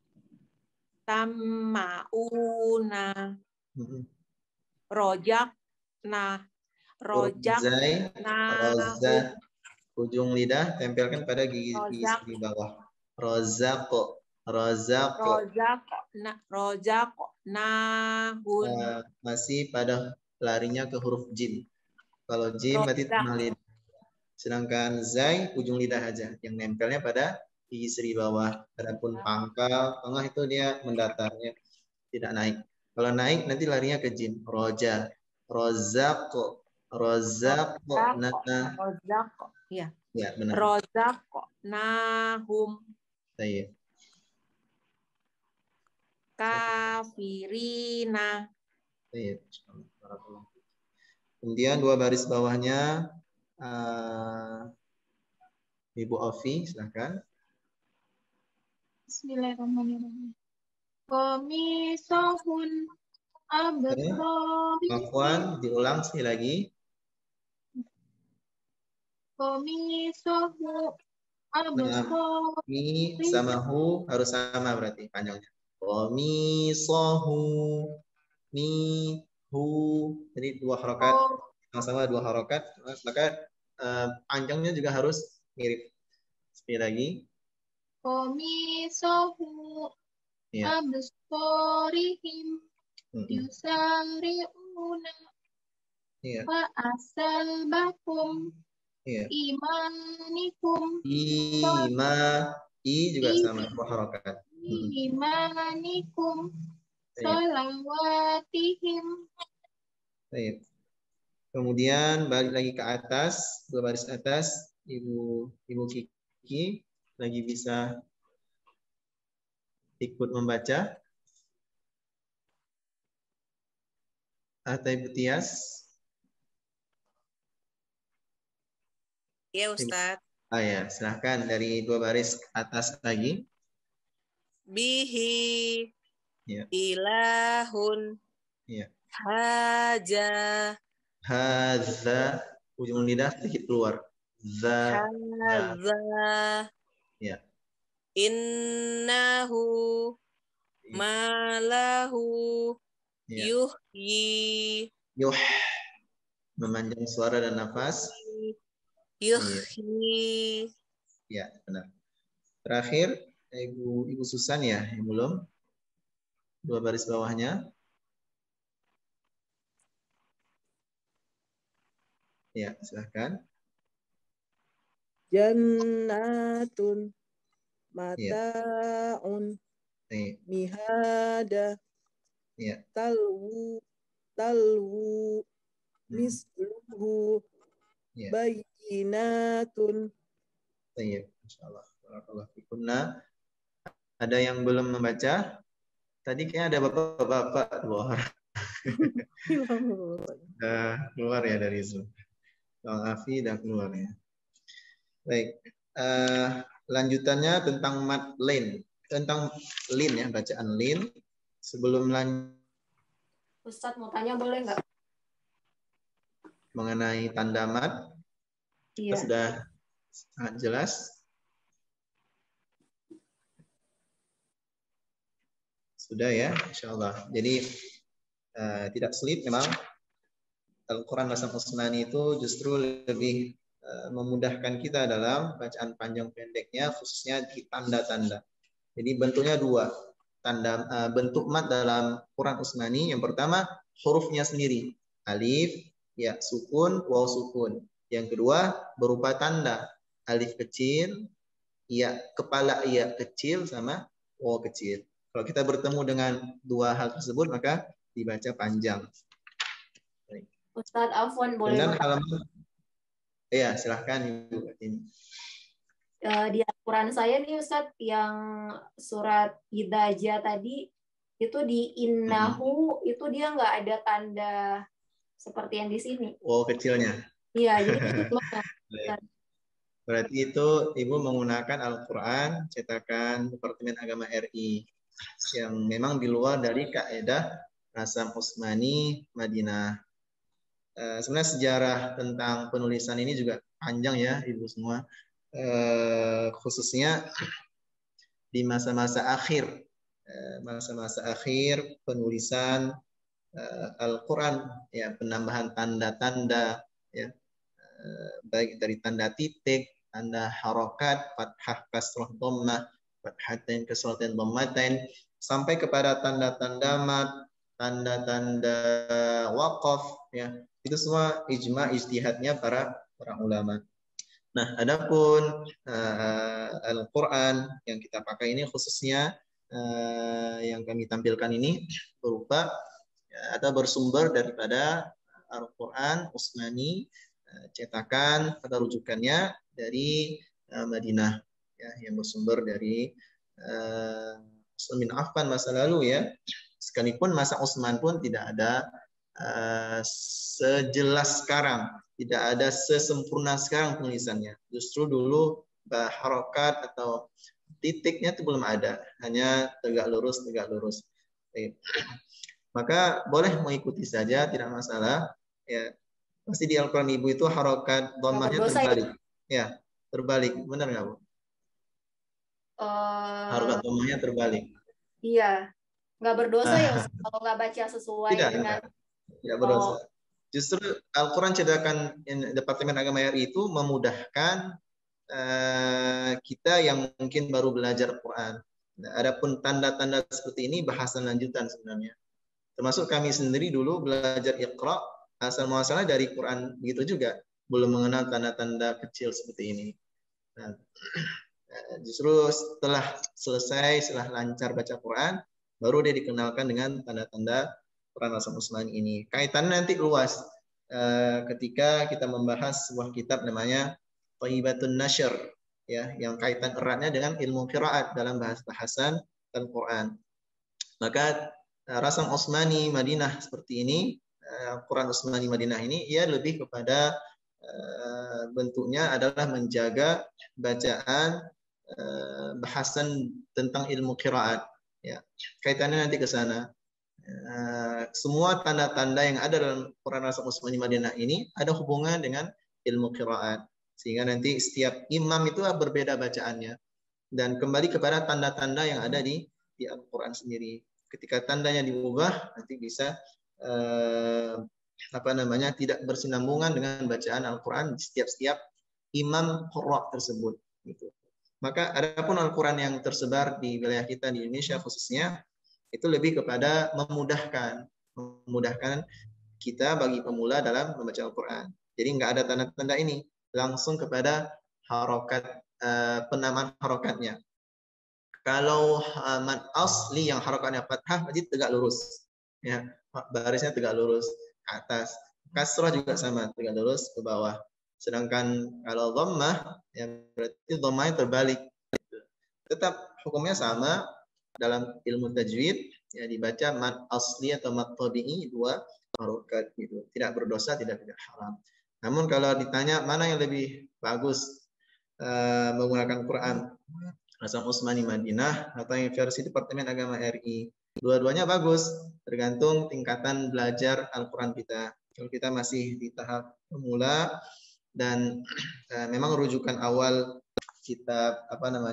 [SPEAKER 3] sammauna
[SPEAKER 1] Mm-mm.
[SPEAKER 3] rojak
[SPEAKER 1] Huruf zai, roza,
[SPEAKER 3] nah
[SPEAKER 1] ujung lidah tempelkan pada gigi
[SPEAKER 3] Rozak.
[SPEAKER 1] di bawah. Rozako, rozako.
[SPEAKER 3] rojak nahun
[SPEAKER 1] Masih pada larinya ke huruf jim. Kalau jim berarti
[SPEAKER 3] Rozak.
[SPEAKER 1] tengah lidah. Sedangkan zai ujung lidah aja yang nempelnya pada gigi seri bawah. Adapun pangkal tengah itu dia mendatarnya tidak naik. Kalau naik nanti larinya ke jim. Roja, rozako, rozako,
[SPEAKER 3] Rozak. Ya.
[SPEAKER 1] ya benar.
[SPEAKER 3] Rozak nahum
[SPEAKER 1] Saya.
[SPEAKER 3] kafirina.
[SPEAKER 1] Iya. Kemudian dua baris bawahnya Ibu Ovi, silakan.
[SPEAKER 2] Bismillahirrahmanirrahim. Komisahun absari.
[SPEAKER 1] Afwan, diulang sekali lagi.
[SPEAKER 2] Komisahu absari.
[SPEAKER 1] Mi sama hu harus sama berarti panjangnya. Komisahu, mi, hu. Jadi dua harokat, sama-sama dua harokat. Maka panjangnya juga harus mirip. Sekali lagi.
[SPEAKER 2] Komisahu
[SPEAKER 1] Ya.
[SPEAKER 2] absarihim yusari'una
[SPEAKER 1] Iya.
[SPEAKER 2] wa asal bakum
[SPEAKER 1] Iya.
[SPEAKER 2] imanikum
[SPEAKER 1] I juga sama dua harokat.
[SPEAKER 2] imanikum
[SPEAKER 1] Iya.
[SPEAKER 2] salawatihim.
[SPEAKER 1] Baik. Kemudian balik lagi ke atas, dua baris atas, Ibu Kiki lagi bisa ikut membaca. Atau Ibu Tias?
[SPEAKER 3] Ya Ustadz.
[SPEAKER 1] Ya, silahkan dari dua baris atas lagi.
[SPEAKER 3] Bihi
[SPEAKER 1] Ya.
[SPEAKER 3] ilahun
[SPEAKER 1] Ya.
[SPEAKER 3] haja
[SPEAKER 1] Hadza, ujung lidah sedikit keluar. Za.
[SPEAKER 3] haza
[SPEAKER 1] Ya.
[SPEAKER 3] innahu malahu
[SPEAKER 1] Ya.
[SPEAKER 3] yuhyi
[SPEAKER 1] Yuh. Memanjang suara dan nafas.
[SPEAKER 3] yuhyi.
[SPEAKER 1] Ya, benar. Terakhir, Ibu Susan ya, yang belum. Dua baris bawahnya. Ya, silahkan.
[SPEAKER 6] Jannatun mata'un mihada
[SPEAKER 1] Ya.
[SPEAKER 6] talwu misluhu
[SPEAKER 1] Ya.
[SPEAKER 6] bayinatun.
[SPEAKER 1] Baik, insyaallah. Barakallahu fikunna. Ada yang belum membaca? Tadi kayaknya ada bapak-bapak dua orang. Keluar ya dari Zoom. Bang Afi dan keluar ya. Baik. Lanjutannya tentang mat lin. Tentang lin ya, bacaan lin. Sebelum lanjut
[SPEAKER 3] Ustadz mau tanya boleh nggak?
[SPEAKER 1] mengenai tanda mat.
[SPEAKER 3] Iya.
[SPEAKER 1] Sudah sangat jelas. Sudah ya, insyaallah. Jadi tidak sulit memang. Al-Quran bahasa Usmani itu justru lebih memudahkan kita dalam bacaan panjang pendeknya, khususnya di tanda-tanda. Jadi bentuknya dua. Bentuk mat dalam Quran Usmani, yang pertama hurufnya sendiri. Alif, ya sukun, waw sukun. Yang kedua berupa tanda. Alif kecil, ya kepala ya kecil, sama waw kecil. Kalau kita bertemu dengan dua hal tersebut, maka dibaca panjang.
[SPEAKER 3] Ustadz Afwan boleh
[SPEAKER 1] Kemudian
[SPEAKER 3] minta
[SPEAKER 1] halaman, ya silahkan Ibu ini.
[SPEAKER 3] di Al-Quran saya nih Ustadz yang surat Idaja tadi itu di innahu itu dia nggak ada tanda seperti yang di sini.
[SPEAKER 1] Oh, kecilnya.
[SPEAKER 3] Iya, jadi kecil banget.
[SPEAKER 1] Baik. Berarti itu Ibu menggunakan Al-Quran cetakan Departemen Agama RI yang memang di luar dari kaidah Rasam Utsmani Madinah. Sebenarnya sejarah tentang penulisan ini juga panjang ya Ibu semua. Khususnya di masa-masa akhir penulisan Al-Quran, ya, penambahan tanda-tanda, ya, baik dari tanda titik, tanda harokat, fathah, kasrah, dhammah, fathatain, kasratain, dhammatain, sampai kepada tanda-tanda mat, tanda-tanda waqaf, ya, itu semua ijma ijtihadnya para ulama. Nah, adapun Al-Quran yang kita pakai ini khususnya yang kami tampilkan ini berupa atau bersumber daripada Al-Quran Utsmani cetakan atau rujukannya dari Madinah, ya, yang bersumber dari Utsman bin Affan masa lalu, ya. Sekalipun masa Utsman pun tidak ada sejelas sekarang, tidak ada sesempurna sekarang penulisannya. Justru dulu harokat atau titiknya itu belum ada, hanya tegak lurus. Maka boleh mengikuti saja, tidak masalah. Ya, pasti di Al-Quran Ibu itu harokat dhammahnya terbalik. Ya, terbalik. Benar nggak Bu? Harokat dhammahnya terbalik.
[SPEAKER 3] Iya, nggak berdosa ya Ustaz, kalau nggak baca sesuai dengan.
[SPEAKER 1] Tidak berdosa. Justru Al-Quran cetakan Departemen Agama RI itu memudahkan kita yang mungkin baru belajar Quran. Nah, adapun tanda-tanda seperti ini bahasan lanjutan sebenarnya. Termasuk kami sendiri dulu belajar Iqra, asal muasalnya dari Quran begitu juga, belum mengenal tanda-tanda kecil seperti ini. Nah, justru setelah lancar baca Quran, baru dia dikenalkan dengan tanda-tanda Quran Rasam Utsmani ini. Kaitannya nanti luas ketika kita membahas sebuah kitab namanya Thayyibatun Nashr, ya, yang kaitan eratnya dengan ilmu qiraat dalam bahasan Al-Quran. Maka Rasam Utsmani Madinah seperti ini, Quran Utsmani Madinah ini, ia lebih kepada bentuknya adalah menjaga bacaan bahasan tentang ilmu qiraat, ya. Kaitannya nanti ke sana. Semua tanda-tanda yang ada dalam Quran Rasam Utsmani Madinah ini ada hubungan dengan ilmu qiraat, sehingga nanti setiap imam itu berbeda bacaannya, dan kembali kepada tanda-tanda yang ada di Al-Quran sendiri. Ketika tandanya diubah, nanti bisa tidak bersinambungan dengan bacaan Al-Quran di setiap imam qurra tersebut, gitu. Maka adapun Al-Quran yang tersebar di wilayah kita di Indonesia khususnya, itu lebih kepada memudahkan kita bagi pemula dalam membaca Al-Quran. Jadi nggak ada tanda-tanda ini, langsung kepada harokat, penamaan harokatnya. Kalau mad asli yang harokatnya fathah, berarti tegak lurus, ya, barisnya tegak lurus ke atas. Kasrah juga sama, tegak lurus ke bawah. Sedangkan kalau dhammah, ya berarti dhammahnya terbalik. Tetap hukumnya sama. Dalam ilmu tajwid, ya, dibaca mad asli atau mad tabi'i, dua harokat, gitu. Tidak berdosa, tidak haram. Namun kalau ditanya mana yang lebih bagus menggunakan Quran Rasam Utsmani Madinah atau yang versi Departemen Agama RI, dua-duanya bagus, tergantung tingkatan belajar Al-Quran kita. Kalau kita masih di tahap pemula dan memang rujukan awal kitab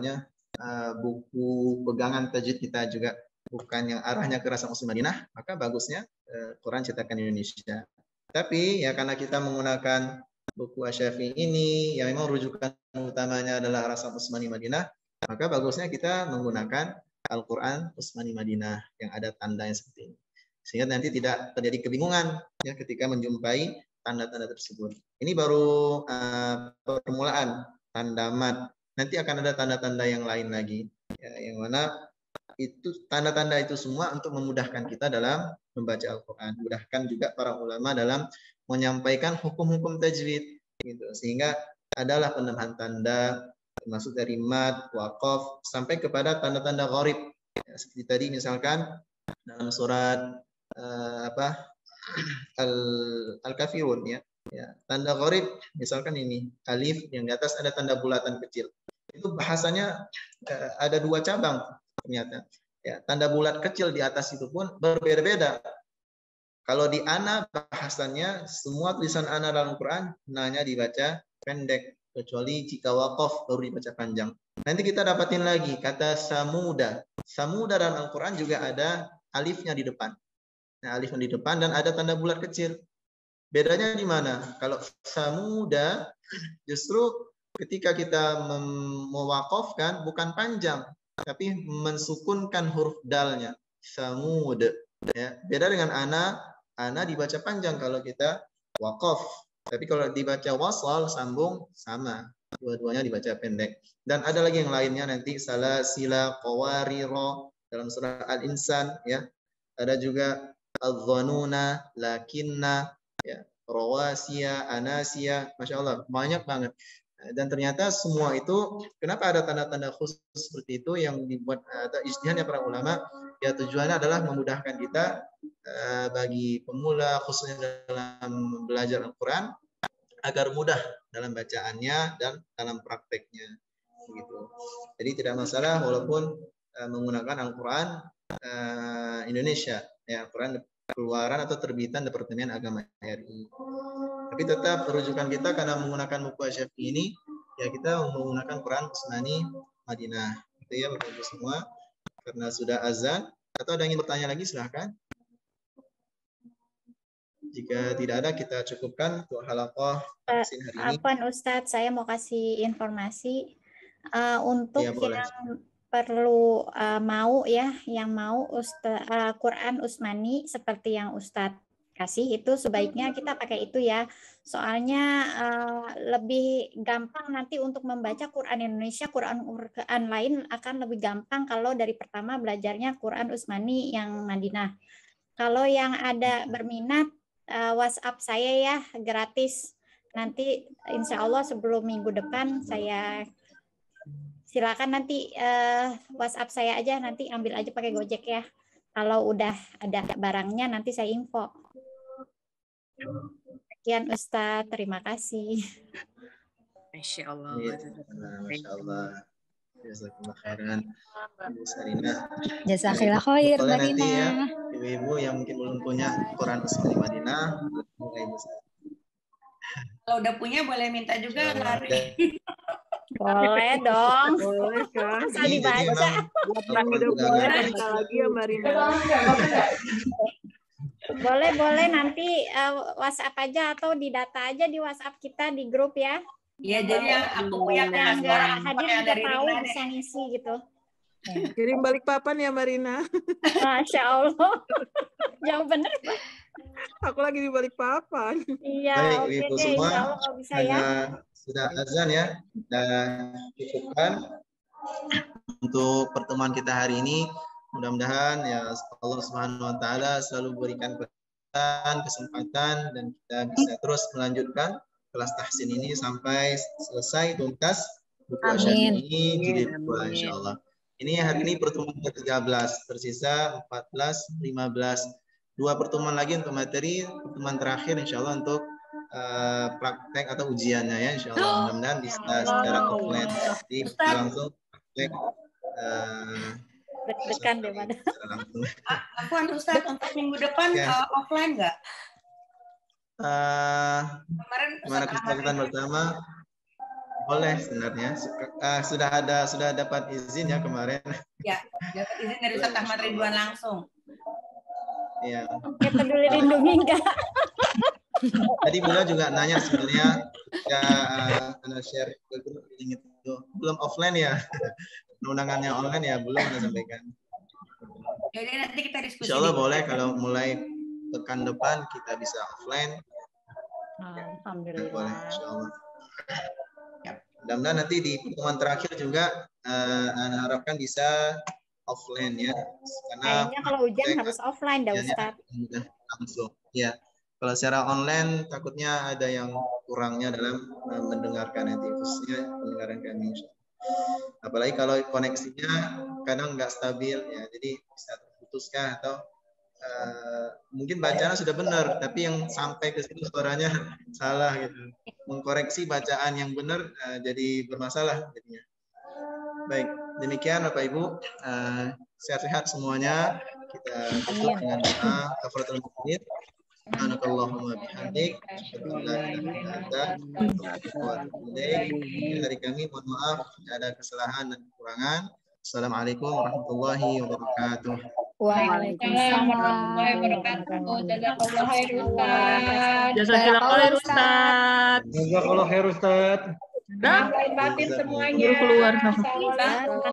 [SPEAKER 1] buku pegangan tajwid kita juga bukan yang arahnya ke Rasam Utsmani Madinah, maka bagusnya Quran cetakan Indonesia. Tapi ya karena kita menggunakan buku Asy-Syafi'i ini yang memang rujukan utamanya adalah Rasam Utsmani Madinah, maka bagusnya kita menggunakan Al-Quran Utsmani Madinah yang ada tandanya seperti ini. Sehingga nanti tidak terjadi kebingungan, ya, ketika menjumpai tanda-tanda tersebut. Ini baru permulaan tanda mat. Nanti akan ada tanda-tanda yang lain lagi, ya, yang mana itu tanda-tanda itu semua untuk memudahkan kita dalam membaca Al-Quran. Mudahkan juga para ulama dalam menyampaikan hukum-hukum tajwid gitu. Sehingga adalah penambahan tanda termasuk dari mad, waqaf sampai kepada tanda-tanda gharib. Ya, seperti tadi misalkan dalam surat Al-Kafirun ya. Ya, tanda gharib misalkan ini alif yang di atas ada tanda bulatan kecil. Itu bahasanya ada dua cabang ternyata. Ya, tanda bulat kecil di atas itu pun berbeda-beda. Kalau di ana bahasanya semua tulisan ana dalam Quran hanya dibaca pendek kecuali jika waqaf baru dibaca panjang. Nanti kita dapatin lagi kata samuda. Samuda dalam Al-Quran juga ada alifnya di depan. Nah, alifnya di depan dan ada tanda bulat kecil. Bedanya di mana? Kalau samuda justru ketika kita mewakafkan bukan panjang, tapi mensukunkan huruf dalnya. Samud. Ya. Beda dengan ana dibaca panjang kalau kita wakaf. Tapi kalau dibaca wasal sambung sama. Dua-duanya dibaca pendek. Dan ada lagi yang lainnya nanti salasila, qawariro dalam surah Al-Insan ya. Ada juga adh-dhanuna, lakinna ya, rawasiya, anasiya, Masya Allah, banyak banget. Dan ternyata semua itu, kenapa ada tanda-tanda khusus seperti itu yang dibuat atau ijtihadnya para ulama, ya tujuannya adalah memudahkan kita bagi pemula khususnya dalam belajar Al-Quran agar mudah dalam bacaannya dan dalam prakteknya. Gitu. Jadi tidak masalah walaupun menggunakan Al-Quran Indonesia, ya Al-Quran keluaran atau terbitan Departemen Agama RI. Tapi tetap rujukan kita karena menggunakan buku Asy-Syafi'i ini, ya kita menggunakan Quran Usmani Madinah. Itu ya Bapak Ibu semua. Karena sudah azan, atau ada yang ingin bertanya lagi silahkan. Jika tidak ada kita cukupkan untuk halaqah vaksin hari ini.
[SPEAKER 7] Afwan Ustadz, saya mau kasih informasi untuk
[SPEAKER 1] Ya, boleh.
[SPEAKER 7] yang perlu mau ya, yang mau Quran Usmani seperti yang Ustadz kasih itu sebaiknya kita pakai itu ya. Soalnya lebih gampang nanti untuk membaca Quran Indonesia, Quran lain akan lebih gampang kalau dari pertama belajarnya Quran Usmani yang Madinah. Kalau yang ada berminat WhatsApp saya ya, gratis. Nanti insya Allah sebelum minggu depan saya silakan nanti WhatsApp saya aja, nanti ambil aja pakai Gojek ya. Kalau udah ada barangnya nanti saya info. Sekian Ustadz, terima kasih.
[SPEAKER 8] Masya Allah.
[SPEAKER 1] Masya Allah. Jazakallah khairan. Ibu Sarina.
[SPEAKER 7] Jazakallah khair,
[SPEAKER 1] Boleh
[SPEAKER 7] Mbak
[SPEAKER 1] nanti
[SPEAKER 7] Rina.
[SPEAKER 1] ya, ibu-ibu yang mungkin belum punya Quran Usmani Madinah,
[SPEAKER 9] Kalau udah punya boleh minta juga lari.
[SPEAKER 7] Boleh dong.
[SPEAKER 6] Boleh kan?
[SPEAKER 7] Asal dibaca.
[SPEAKER 6] Udah boleh minta lagi ya Mbak Rina.
[SPEAKER 7] Boleh nanti WhatsApp aja atau di data aja di WhatsApp kita di grup ya.
[SPEAKER 9] Iya, jadi yang aku punya
[SPEAKER 7] Yang nggak hadir
[SPEAKER 9] yang
[SPEAKER 7] juga
[SPEAKER 9] dari
[SPEAKER 7] tahu
[SPEAKER 9] Rina
[SPEAKER 7] bisa ngisi gitu.
[SPEAKER 6] Kirim balik papan ya Mbak Rina.
[SPEAKER 7] Masya Allah. Jauh bener Pak.
[SPEAKER 6] Aku lagi di balik papan.
[SPEAKER 7] Iya,
[SPEAKER 1] Baik,
[SPEAKER 7] oke
[SPEAKER 1] ibu
[SPEAKER 7] deh.
[SPEAKER 1] semua,
[SPEAKER 7] Insya Allah kalau bisa ya.
[SPEAKER 1] karena sudah azan ya, dan cukupkan untuk pertemuan kita hari ini. Mudah-mudahan ya Allah Subhanahu Wa Taala selalu berikan kesempatan dan kita bisa terus melanjutkan kelas tahsin ini sampai selesai tuntas buku Asy-Syafi'i jilid 2 insyaallah. Ini hari ini pertemuan ke-13, tersisa 14, 15. 2 pertemuan lagi untuk materi, pertemuan terakhir insyaallah untuk praktek atau ujiannya ya insyaallah. Mudah-mudahan bisa secara offline. Jadi langsung praktek
[SPEAKER 7] Deg-degan deh pada.
[SPEAKER 9] Afwan Ustaz, untuk minggu depan offline nggak? Kemarin
[SPEAKER 1] Gimana kesepakatan bersama? Boleh sebenarnya. Sudah dapat izin ya kemarin.
[SPEAKER 9] Ya, dapat izin dari Ustaz Ahmad Ridwan langsung.
[SPEAKER 1] Iya.
[SPEAKER 7] Oke, peduli lindungi enggak?
[SPEAKER 1] Tadi beliau juga nanya sebenarnya ya karena share link itu belum offline ya. Undangannya online ya belum kita sampaikan.
[SPEAKER 9] Jadi nanti kita diskusi.
[SPEAKER 1] Insya Allah boleh kalau mulai pekan depan kita bisa offline.
[SPEAKER 7] Alhamdulillah.
[SPEAKER 1] Boleh, insya Allah. Mudah-mudahan nanti di pertemuan terakhir juga Ana harapkan bisa offline ya. Karena
[SPEAKER 7] kayaknya kalau ujian harus offline dah Ustaz.
[SPEAKER 1] Langsung. Ya. Kalau secara online takutnya ada yang kurangnya dalam mendengarkan nanti, khususnya pendengaran kami. Apalagi kalau koneksinya kadang nggak stabil ya, jadi bisa terputuskah atau mungkin bacaan sudah benar tapi yang sampai ke situ suaranya salah gitu. Mengkoreksi bacaan yang benar jadi bermasalah jadinya. Baik, demikian Bapak Ibu, sehat-sehat semuanya. Kita tutup dengan doa kafaratul majlis. Subhanakallahumma bihamdik, asyhadu an la ilaha illa anta, astaghfiruka wa atubu ilaik. Dari kami mohon maaf jika ada kesalahan dan kekurangan. Assalamualaikum warahmatullahi wabarakatuh.
[SPEAKER 7] Waalaikumsalam warahmatullahi wabarakatuh.
[SPEAKER 2] Jazakallah khair Ustaz.
[SPEAKER 8] Jazakallah khair Ustaz.
[SPEAKER 5] Jazakallah khair Ustaz.
[SPEAKER 2] Lahir batin semuanya.
[SPEAKER 8] Keluar.
[SPEAKER 2] Salam.